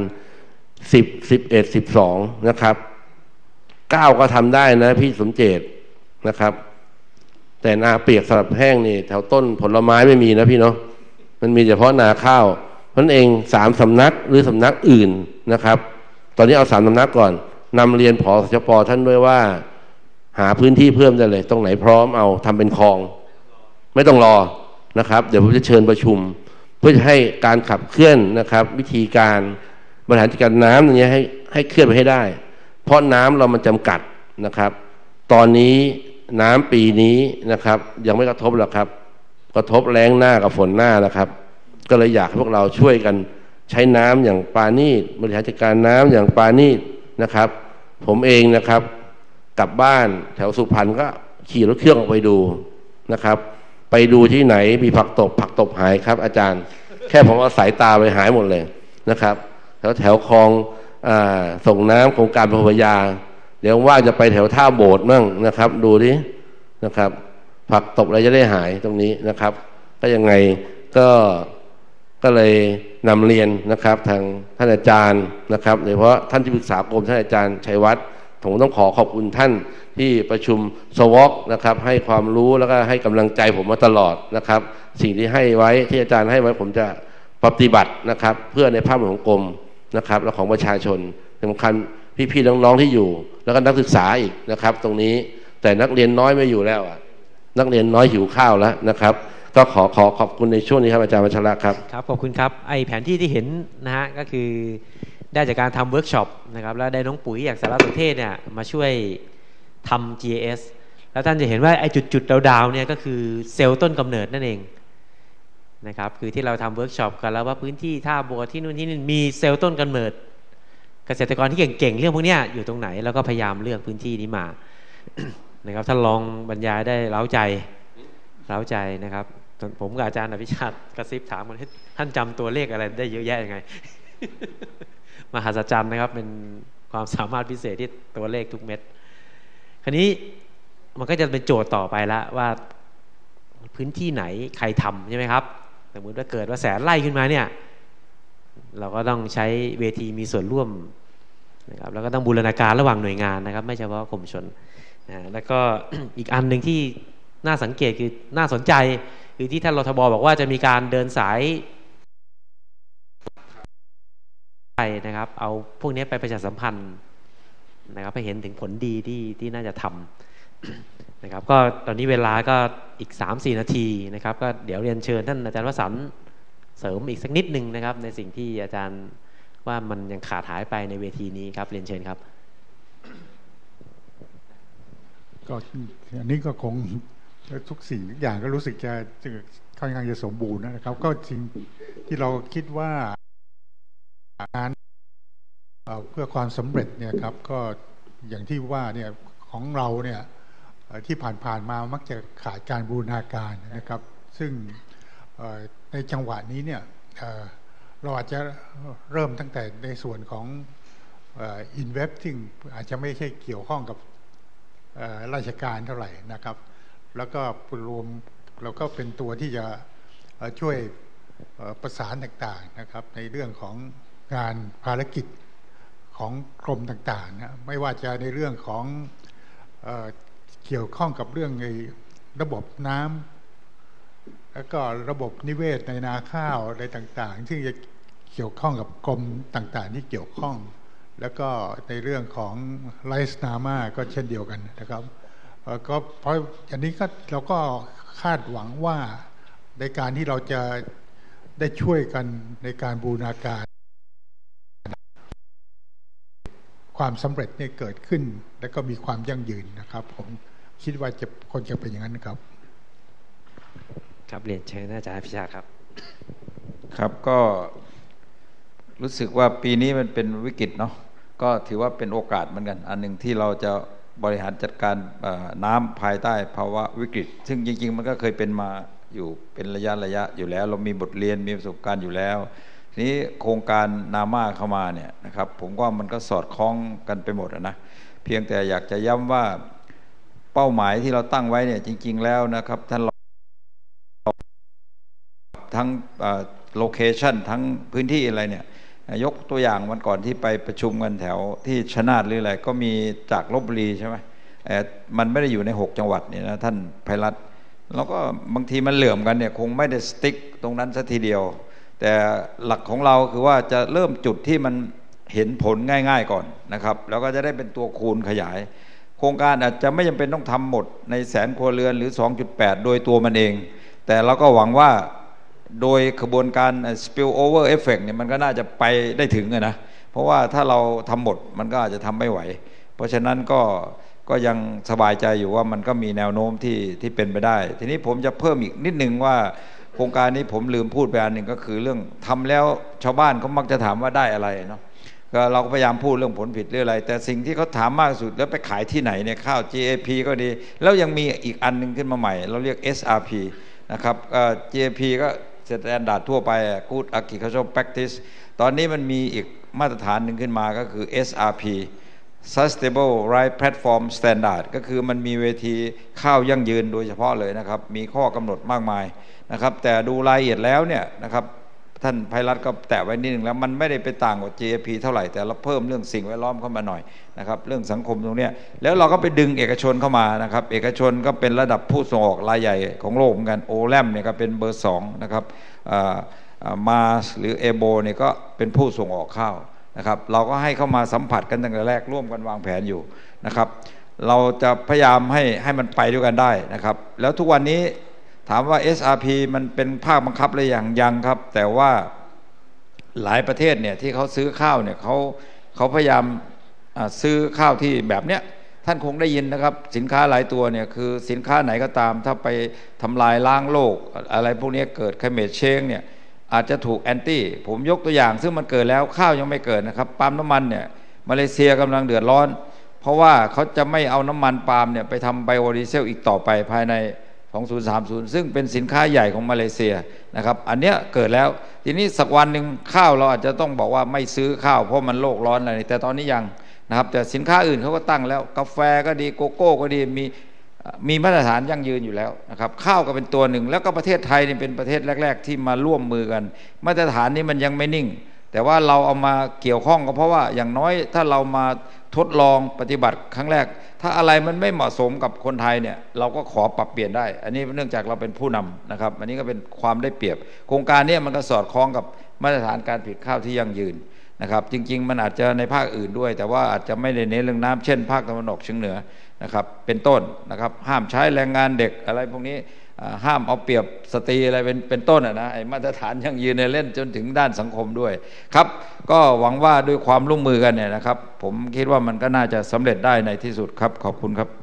10 11 12นะครับ9ก็ทำได้นะพี่สมเจตนะครับแต่นาเปียกสลับแห้งนี่แถวต้นผลไม้ไม่มีนะพี่เนาะมันมีเฉพาะนาข้าวเพราะนั้นเอง3 สำนักหรือสำนักอื่นนะครับตอนนี้เอา3 สำนักก่อนนำเรียนผอ.สชป.ท่านด้วยว่าหาพื้นที่เพิ่มได้เลยตรงไหนพร้อมเอาทำเป็นคลองไม่ต้องรอนะครับเดี๋ยวผมจะเชิญประชุมเพื่อจะให้การขับเคลื่อนนะครับวิธีการบริหารจัดการน้ำอย่างเงี้ยให้เคลื่อนไปให้ได้เพราะน้ำเรามันจำกัดนะครับตอนนี้น้ำปีนี้นะครับยังไม่กระทบหรอกครับกระทบแล้งหน้ากับฝนหน้านะครับก็เลยอยากให้พวกเราช่วยกันใช้น้ำอย่างปราณีตบริหารจัดการน้ำอย่างปราณีตนะครับผมเองนะครับกลับบ้านแถวสุพรรณก็ขี่รถเครื่องออกไปดูนะครับไปดูที่ไหนมีผักตบหายครับอาจารย์แค่ผมเอาสายตาไปหายหมดเลยนะครับแถวคลองส่งน้ำโครงการพระพยาเดี๋ยวว่าจะไปแถวท่าโบสถ์มั่งนะครับดูดินะครับผักตบอะไรจะได้หายตรงนี้นะครับก็ยังไงก็เลยนำเรียนนะครับทางท่านอาจารย์นะครับโดยเฉพาะท่านที่ปรึกษากรมท่านอาจารย์ชัยวัฒน์ผมต้องขอบคุณท่านที่ประชุมสวอคนะครับให้ความรู้แล้วก็ให้กำลังใจผมมาตลอดนะครับสิ่งที่ให้ไว้ที่อาจารย์ให้ไว้ผมจะปฏิบัตินะครับเพื่อในภาพรวมของกรมนะครับและของประชาชนสำคัญพี่ๆน้องๆที่อยู่แล้วก็นักศึกษาอีกนะครับตรงนี้แต่นักเรียนน้อยไม่อยู่แล้วนักเรียนน้อยหิวข้าวแล้วนะครับก็ขอขอบคุณในช่วงนี้ครับอาจารย์วัชระครับครับขอบคุณครับไอแผนที่ที่เห็นนะฮะก็คือได้จากการทำเวิร์กช็อปนะครับแล้วได้น้องปุ๋ยจากสารสนเทศเนี่ยมาช่วยทำ GIS แล้วท่านจะเห็นว่าไอจุดดาวๆเนี่ยก็คือเซลล์ต้นกำเนิดนั่นเองนะครับคือที่เราทำเวิร์กช็อปกันแล้วว่าพื้นที่ท่าบัวที่นู่นที่นี่มีเซลล์ต้นกำเนิดเกษตรกรที่เก่งๆเรื่องพวกนี้อยู่ตรงไหนแล้วก็พยายามเลือกพื้นที่นี้มา นะครับท่านลองบรรยายได้เร้าใจนะครับผมกับอาจารย์อภิชาติกระซิบถามกันท่านจำตัวเลขอะไรได้เยอะแยะยังไง มหัศจรรย์นะครับเป็นความสามารถพิเศษที่ตัวเลขทุกเม็ดคราวนี้มันก็จะเป็นโจทย์ต่อไปแล้วว่าพื้นที่ไหนใครทำใช่ไหมครับสมมติว่าเกิดว่า100,000 ไร่ขึ้นมาเนี่ยเราก็ต้องใช้เวทีมีส่วนร่วมนะครับแล้วก็ต้องบูรณาการระหว่างหน่วยงานนะครับไม่เฉพาะกรมชลแล้วก็ อีกอันหนึ่งที่น่าสังเกตคือน่าสนใจคือที่ท่านรทบบอกว่าจะมีการเดินสายนะครับเอาพวกนี้ไปประชาสัมพันธ์นะครับให้เห็นถึงผลดีที่น่าจะทำนะครับก็ตอนนี้เวลาก็อีก 3-4 นาทีนะครับก็เดี๋ยวเรียนเชิญท่านอาจารย์วสันต์เสริมอีกสักนิดนึงนะครับในสิ่งที่อาจารย์ว่ามันยังขาดหายไปในเวทีนี้ครับเรียนเชิญครับก็อันนี้ก็คงทุกสิ่งทุกอย่างก็รู้สึกจะค่อนข้างจะสมบูรณ์นะครับก็จริงที่เราคิดว่างานเพื่อความสำเร็จเนี่ยครับก็อย่างที่ว่าเนี่ยของเราเนี่ยที่ผ่านมามักจะขาดการบูรณาการนะครับซึ่งในจังหวะนี้เนี่ยเราอาจจะเริ่มตั้งแต่ในส่วนของinvesting อาจจะไม่ใช่เกี่ยวข้องกับราชการเท่าไหร่นะครับแล้วก็รวมเราก็เป็นตัวที่จะช่วยประสานต่างๆนะครับในเรื่องของงานภารกิจของกรมต่างๆนะไม่ว่าจะในเรื่องของเกี่ยวข้องกับเรื่องระบบน้ำแล้วก็ระบบนิเวศในนาข้าวอะไรต่างๆที่จะเกี่ยวข้องกับกรมต่างๆที่เกี่ยวข้องแล้วก็ในเรื่องของไลซ์นามาก็เช่นเดียวกันนะครับก็เพราะอันนี้ก็เราก็คาดหวังว่าในการที่เราจะได้ช่วยกันในการบูรณาการความสำเร็จเนี่ยเกิดขึ้นและก็มีความยั่งยืนนะครับผมคิดว่าคนจะเป็นอย่างนั้นครับครับเรียนเชิญอาจารย์พิชาครับครับก็รู้สึกว่าปีนี้มันเป็นวิกฤตเนาะก็ถือว่าเป็นโอกาสเหมือนกันอันหนึ่งที่เราจะบริหารจัดการน้ำภายใต้ภาวะวิกฤตซึ่งจริงๆมันก็เคยเป็นมาอยู่เป็นระยะอยู่แล้วเรามีบทเรียนมีประสบการณ์อยู่แล้วทีนี้โครงการนาม่าเข้ามาเนี่ยนะครับผมว่ามันก็สอดคล้องกันไปหมดนะเพียงแต่อยากจะย้ำว่าเป้าหมายที่เราตั้งไว้เนี่ยจริงๆแล้วนะครับท่านทั้งโลเคชันทั้งพื้นที่อะไรเนี่ยยกตัวอย่างวันก่อนที่ไปประชุมกันแถวที่ชนาทหรืออะไรก็มีจากลพบุรีใช่ไหมมันไม่ได้อยู่ใน6 จังหวัดนี่นะท่านไพรัตน์แล้วก็บางทีมันเหลื่อมกันเนี่ยคงไม่ได้สติ๊กตรงนั้นซะทีเดียวแต่หลักของเราคือว่าจะเริ่มจุดที่มันเห็นผลง่ายๆก่อนนะครับแล้วก็จะได้เป็นตัวคูณขยายโครงการอาจจะไม่จำเป็นต้องทำหมดใน100,000 ครัวเรือนหรือ 2.8 โดยตัวมันเองแต่เราก็หวังว่าโดยกระบวนการ spill over effect เนี่ยมันก็น่าจะไปได้ถึงนะเพราะว่าถ้าเราทำหมดมันก็อาจจะทำไม่ไหวเพราะฉะนั้นก็ยังสบายใจอยู่ว่ามันก็มีแนวโน้มที่เป็นไปได้ทีนี้ผมจะเพิ่มอีกนิดนึงว่าโครงการนี้ผมลืมพูดไปอันหนึ่งก็คือเรื่องทำแล้วชาวบ้านเขามักจะถามว่าได้อะไรเนาะก็เราก็พยายามพูดเรื่องผลผิดเรื่องอะไรแต่สิ่งที่เขาถามมากสุดแล้วไปขายที่ไหนเนี่ยข้าว GAP ก็ดีแล้วยังมีอีกอันนึงขึ้นมาใหม่เราเรียก SRP นะครับGAP ก็สแตนดาร์ดทั่วไป Good Agricultural Practice ตอนนี้มันมีอีกมาตรฐานหนึ่งขึ้นมาก็คือ SRP Sustainable Rice Platform Standard ก็คือมันมีเวทีข้าวยั่งยืนโดยเฉพาะเลยนะครับมีข้อกำหนดมากมายนะครับแต่ดูรายละเอียดแล้วเนี่ยนะครับท่านไพรัตน์ก็แตะไว้นิดนึงแล้วมันไม่ได้ไปต่างกับ GAP เท่าไหร่แต่เราเพิ่มเรื่องสิ่งแวดล้อมเข้ามาหน่อยนะครับเรื่องสังคมตรงนี้แล้วเราก็ไปดึงเอกชนเข้ามานะครับเอกชนก็เป็นระดับผู้ส่งออกรายใหญ่ของโลกเหมือนกันโอแลมเนี่ยก็เป็นเบอร์2นะครับมาหรือเอโบเนี่ยก็เป็นผู้ส่งออกข้าวนะครับเราก็ให้เข้ามาสัมผัสกันตั้งแต่แรกร่วมกันวางแผนอยู่นะครับเราจะพยายามให้มันไปด้วยกันได้นะครับแล้วทุกวันนี้ถามว่า SRP มันเป็นภาคบังคับหรือยังครับแต่ว่าหลายประเทศเนี่ยที่เขาซื้อข้าวเนี่ยเขาพยายามซื้อข้าวที่แบบเนี้ยท่านคงได้ยินนะครับสินค้าหลายตัวเนี่ยคือสินค้าไหนก็ตามถ้าไปทำลายล้างโลกอะไรพวกนี้เกิด climate change เนี่ยอาจจะถูกแอนตี้ผมยกตัวอย่างซึ่งมันเกิดแล้วข้าวยังไม่เกิดนะครับปั๊มน้ำมันเนี่ยมาเลเซียกำลังเดือดร้อนเพราะว่าเขาจะไม่เอาน้ำมันปาล์มเนี่ยไปทำไบโอดีเซลอีกต่อไปภายใน2030ซึ่งเป็นสินค้าใหญ่ของมาเลเซียนะครับอันเนี้ยเกิดแล้วทีนี้สักวันหนึ่งข้าวเราอาจจะต้องบอกว่าไม่ซื้อข้าวเพราะมันโลกร้อนอะไรแต่ตอนนี้ยังนะครับแต่สินค้าอื่นเขาก็ตั้งแล้วกาแฟก็ดีโกโก้ก็ดีมีมาตรฐานยั่งยืนอยู่แล้วนะครับข้าวก็เป็นตัวหนึ่งแล้วก็ประเทศไทยนี่เป็นประเทศแรกๆที่มาร่วมมือกันมาตรฐานนี้มันยังไม่นิ่งแต่ว่าเราเอามาเกี่ยวข้องก็เพราะว่าอย่างน้อยถ้าเรามาทดลองปฏิบัติครั้งแรกถ้าอะไรมันไม่เหมาะสมกับคนไทยเนี่ยเราก็ขอปรับเปลี่ยนได้อันนี้เนื่องจากเราเป็นผู้นำนะครับอันนี้ก็เป็นความได้เปรียบโครงการนี้มันก็สอดคล้องกับมาตรฐานการผลิตข้าวที่ยั่งยืนนะครับจริงๆมันอาจจะในภาคอื่นด้วยแต่ว่าอาจจะไม่ได้เน้นเรื่องน้ำเช่นภาคตะวันออกเฉียงเหนือนะครับเป็นต้นนะครับห้ามใช้แรงงานเด็กอะไรพวกนี้ห้ามเอาเปรียบสตรีอะไรเป็นต้นนะไอ้มาตรฐานยั่งยืนในเล่นจนถึงด้านสังคมด้วยครับก็หวังว่าด้วยความร่วมมือกันเนี่ยนะครับผมคิดว่ามันก็น่าจะสำเร็จได้ในที่สุดครับขอบคุณครับ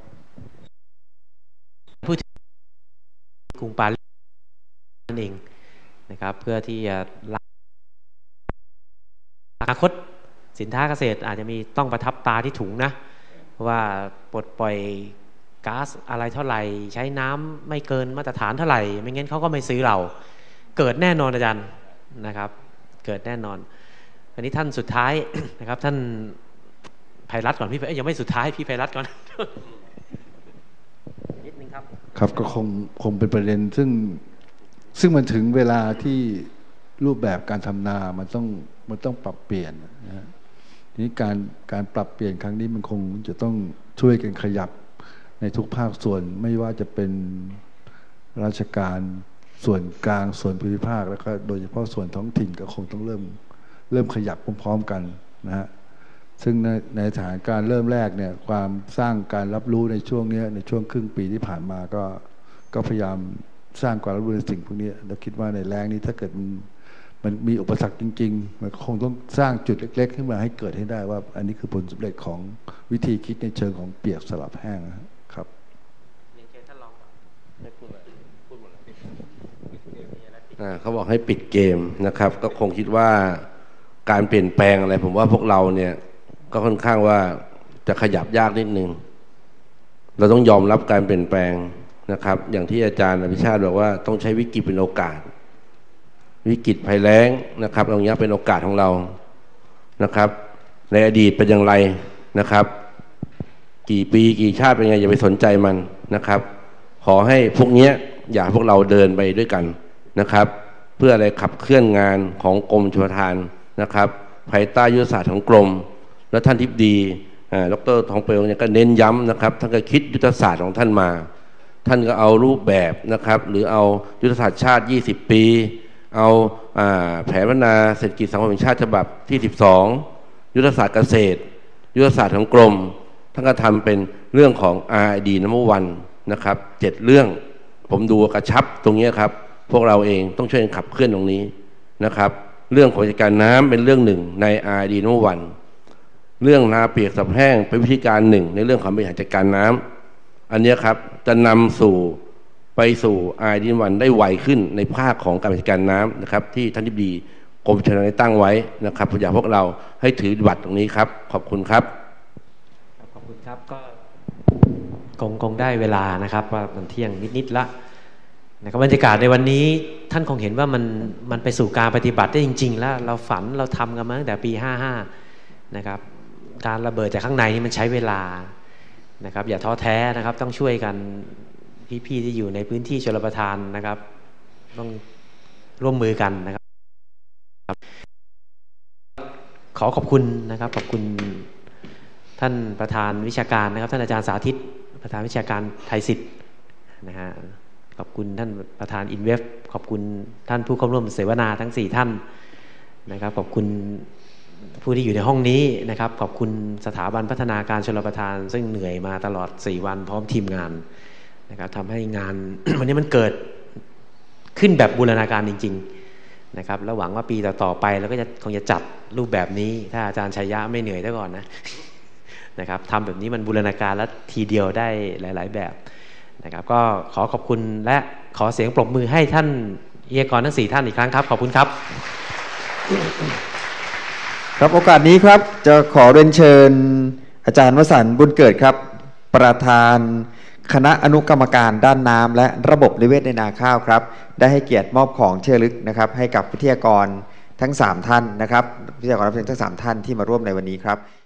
พูดถึงกรุงปารีสนั่นเองนะครับเพื่อที่จะอนาคตสินค้าเกษตรอาจจะมีต้องประทับตาที่ถุงนะเพราะว่าปลดปล่อยก๊าซอะไรเท่าไหร่ใช้น้ำไม่เกินมาตรฐานเท่าไหร่ไม่งั้นเขาก็ไม่ซื้อเราเกิดแน่นอนอาจารย์นะครับเกิดแน่นอนวันนี้ท่านสุดท้าย นะครับท่านไพรัตน์ก่อนพี่ยังไม่สุดท้ายพี่ไพรัตน์ก่อน นิดนึงครับครับก็คงเป็นประเด็นซึ่งมันถึงเวลาที่รูปแบบการทำนามันต้องปรับเปลี่ยนนะฮะทีนี้การปรับเปลี่ยนครั้งนี้มันคงจะต้องช่วยกันขยับในทุกภาคส่วนไม่ว่าจะเป็นราชการส่วนกลางส่วนภูมิภาคแล้วก็โดยเฉพาะส่วนท้องถิ่นก็คงต้องเริ่มขยับพร้อมๆกันนะฮะซึ่งในสถานการณ์เริ่มแรกเนี่ยความสร้างการรับรู้ในช่วงนี้ในช่วงครึ่งปีที่ผ่านมาก็พยายามสร้างความรับรู้ในสิ่งพวกนี้เราคิดว่าในแรงนี้ถ้าเกิดมันมีอุปสรรคจริงๆมันคงต้องสร้างจุดเล็กๆขึ้นมาให้เกิดให้ได้ว่าอันนี้คือผลสำเร็จของวิธีคิดในเชิงของเปียกสลับแห้งครับเขาบอกให้ปิดเกมนะครับก็คงคิดว่าการเปลี่ยนแปลงอะไรผมว่าพวกเราเนี่ยก็ค่อนข้างว่าจะขยับยากนิดนึงเราต้องยอมรับการเปลี่ยนแปลงนะครับอย่างที่อาจารย์อภิชาติบอกว่าต้องใช้วิกฤตเป็นโอกาสวิกฤตภัยแล้งนะครับตรงนี้เป็นโอกาสของเรานะครับในอดีตเป็นอย่างไรนะครับกี่ปีกี่ชาติเป็นไงอย่าไปสนใจมันนะครับขอให้พวกนี้อย่าพวกเราเดินไปด้วยกันนะครับเพื่ออะไรขับเคลื่อนงานของกรมชลประทานนะครับภายใต้ยุทธศาสตร์ของกรมและท่านทิพดีดร.ทองเปลวเนี่ยก็เน้นย้ำนะครับท่านก็คิดยุทธศาสตร์ของท่านมาท่านก็เอารูปแบบนะครับหรือเอายุทธศาสตร์ชาติ20ปีเอาแผนพัฒนาเศรษฐกิจสังคมแห่งชาติฉบับที่12ยุทธศาสตร์เกษตรยุทธศาสตร์ของกรมท่านก็ทำเป็นเรื่องของ R&D No. 1นะครับ7เรื่องผมดูกระชับตรงนี้ครับพวกเราเองต้องช่วยกันขับเคลื่อนตรงนี้นะครับเรื่องของจัดการน้ำเป็นเรื่องหนึ่งใน R&D No. 1เรื่องนาเปียกสับแห้งเป็นวิธีการหนึ่งในเรื่องของบริหารจัดการน้ำอันนี้ครับจะนำไปสู่ R&D No. 1ได้ไวขึ้นในภาคของการจัดการน้ำนะครับที่ท่านทิบดีกรมชลประทานได้ตั้งไว้นะครับอยากพวกเราให้ถือบัตรตรงนี้ครับขอบคุณครับขอบคุณครับก็คงได้เวลานะครับว่ามันเที่ยงนิดๆละนะครับบรรยากาศในวันนี้ท่านคงเห็นว่ามันไปสู่การปฏิบัติได้จริงๆแล้วเราฝันเราทำกันมาตั้งแต่ปี55นะครับการระเบิดจากข้างในนี่มันใช้เวลานะครับอย่าท้อแท้นะครับต้องช่วยกันพี่ๆที่อยู่ในพื้นที่ชลประทานนะครับต้องร่วมมือกันนะครับขอขอบคุณนะครับขอบคุณท่านประธานวิชาการนะครับท่านอาจารย์สาธิตประธานวิชาการไทยศิษย์นะฮะขอบคุณท่านประธานอินเวฟขอบคุณท่านผู้เข้าร่วมเสวนาทั้ง4ท่านนะครับขอบคุณผู้ที่อยู่ในห้องนี้นะครับขอบคุณสถาบันพัฒนาการชลประทานซึ่งเหนื่อยมาตลอด4วันพร้อมทีมงานนะครับทำให้งาน วันนี้มันเกิดขึ้นแบบบูรณาการจริงๆนะครับแล้วหวังว่าปีต่อๆไปเราก็จะคงจะจัดรูปแบบนี้ถ้าอาจารย์ชัยยะไม่เหนื่อยซะก่อนนะครับทำแบบนี้มันบูรณาการแล้วทีเดียวได้หลายๆแบบนะครับก็ขอขอบคุณและขอเสียงปรบมือให้ท่านวิทยากรทั้ง4ท่านอีกครั้งครับขอบคุณครับครับโอกาสนี้ครับจะขอเรียนเชิญอาจารย์วสันต์บุญเกิดครับประธานคณะอนุกรรมการด้านน้ำและระบบนิเวศในนาข้าวครับได้ให้เกียรติมอบของที่ระลึกนะครับให้กับวิทยากรทั้ง3ท่านนะครับวิทยากรรับเชิญทั้ง3ท่านที่มาร่วมในวันนี้ครับ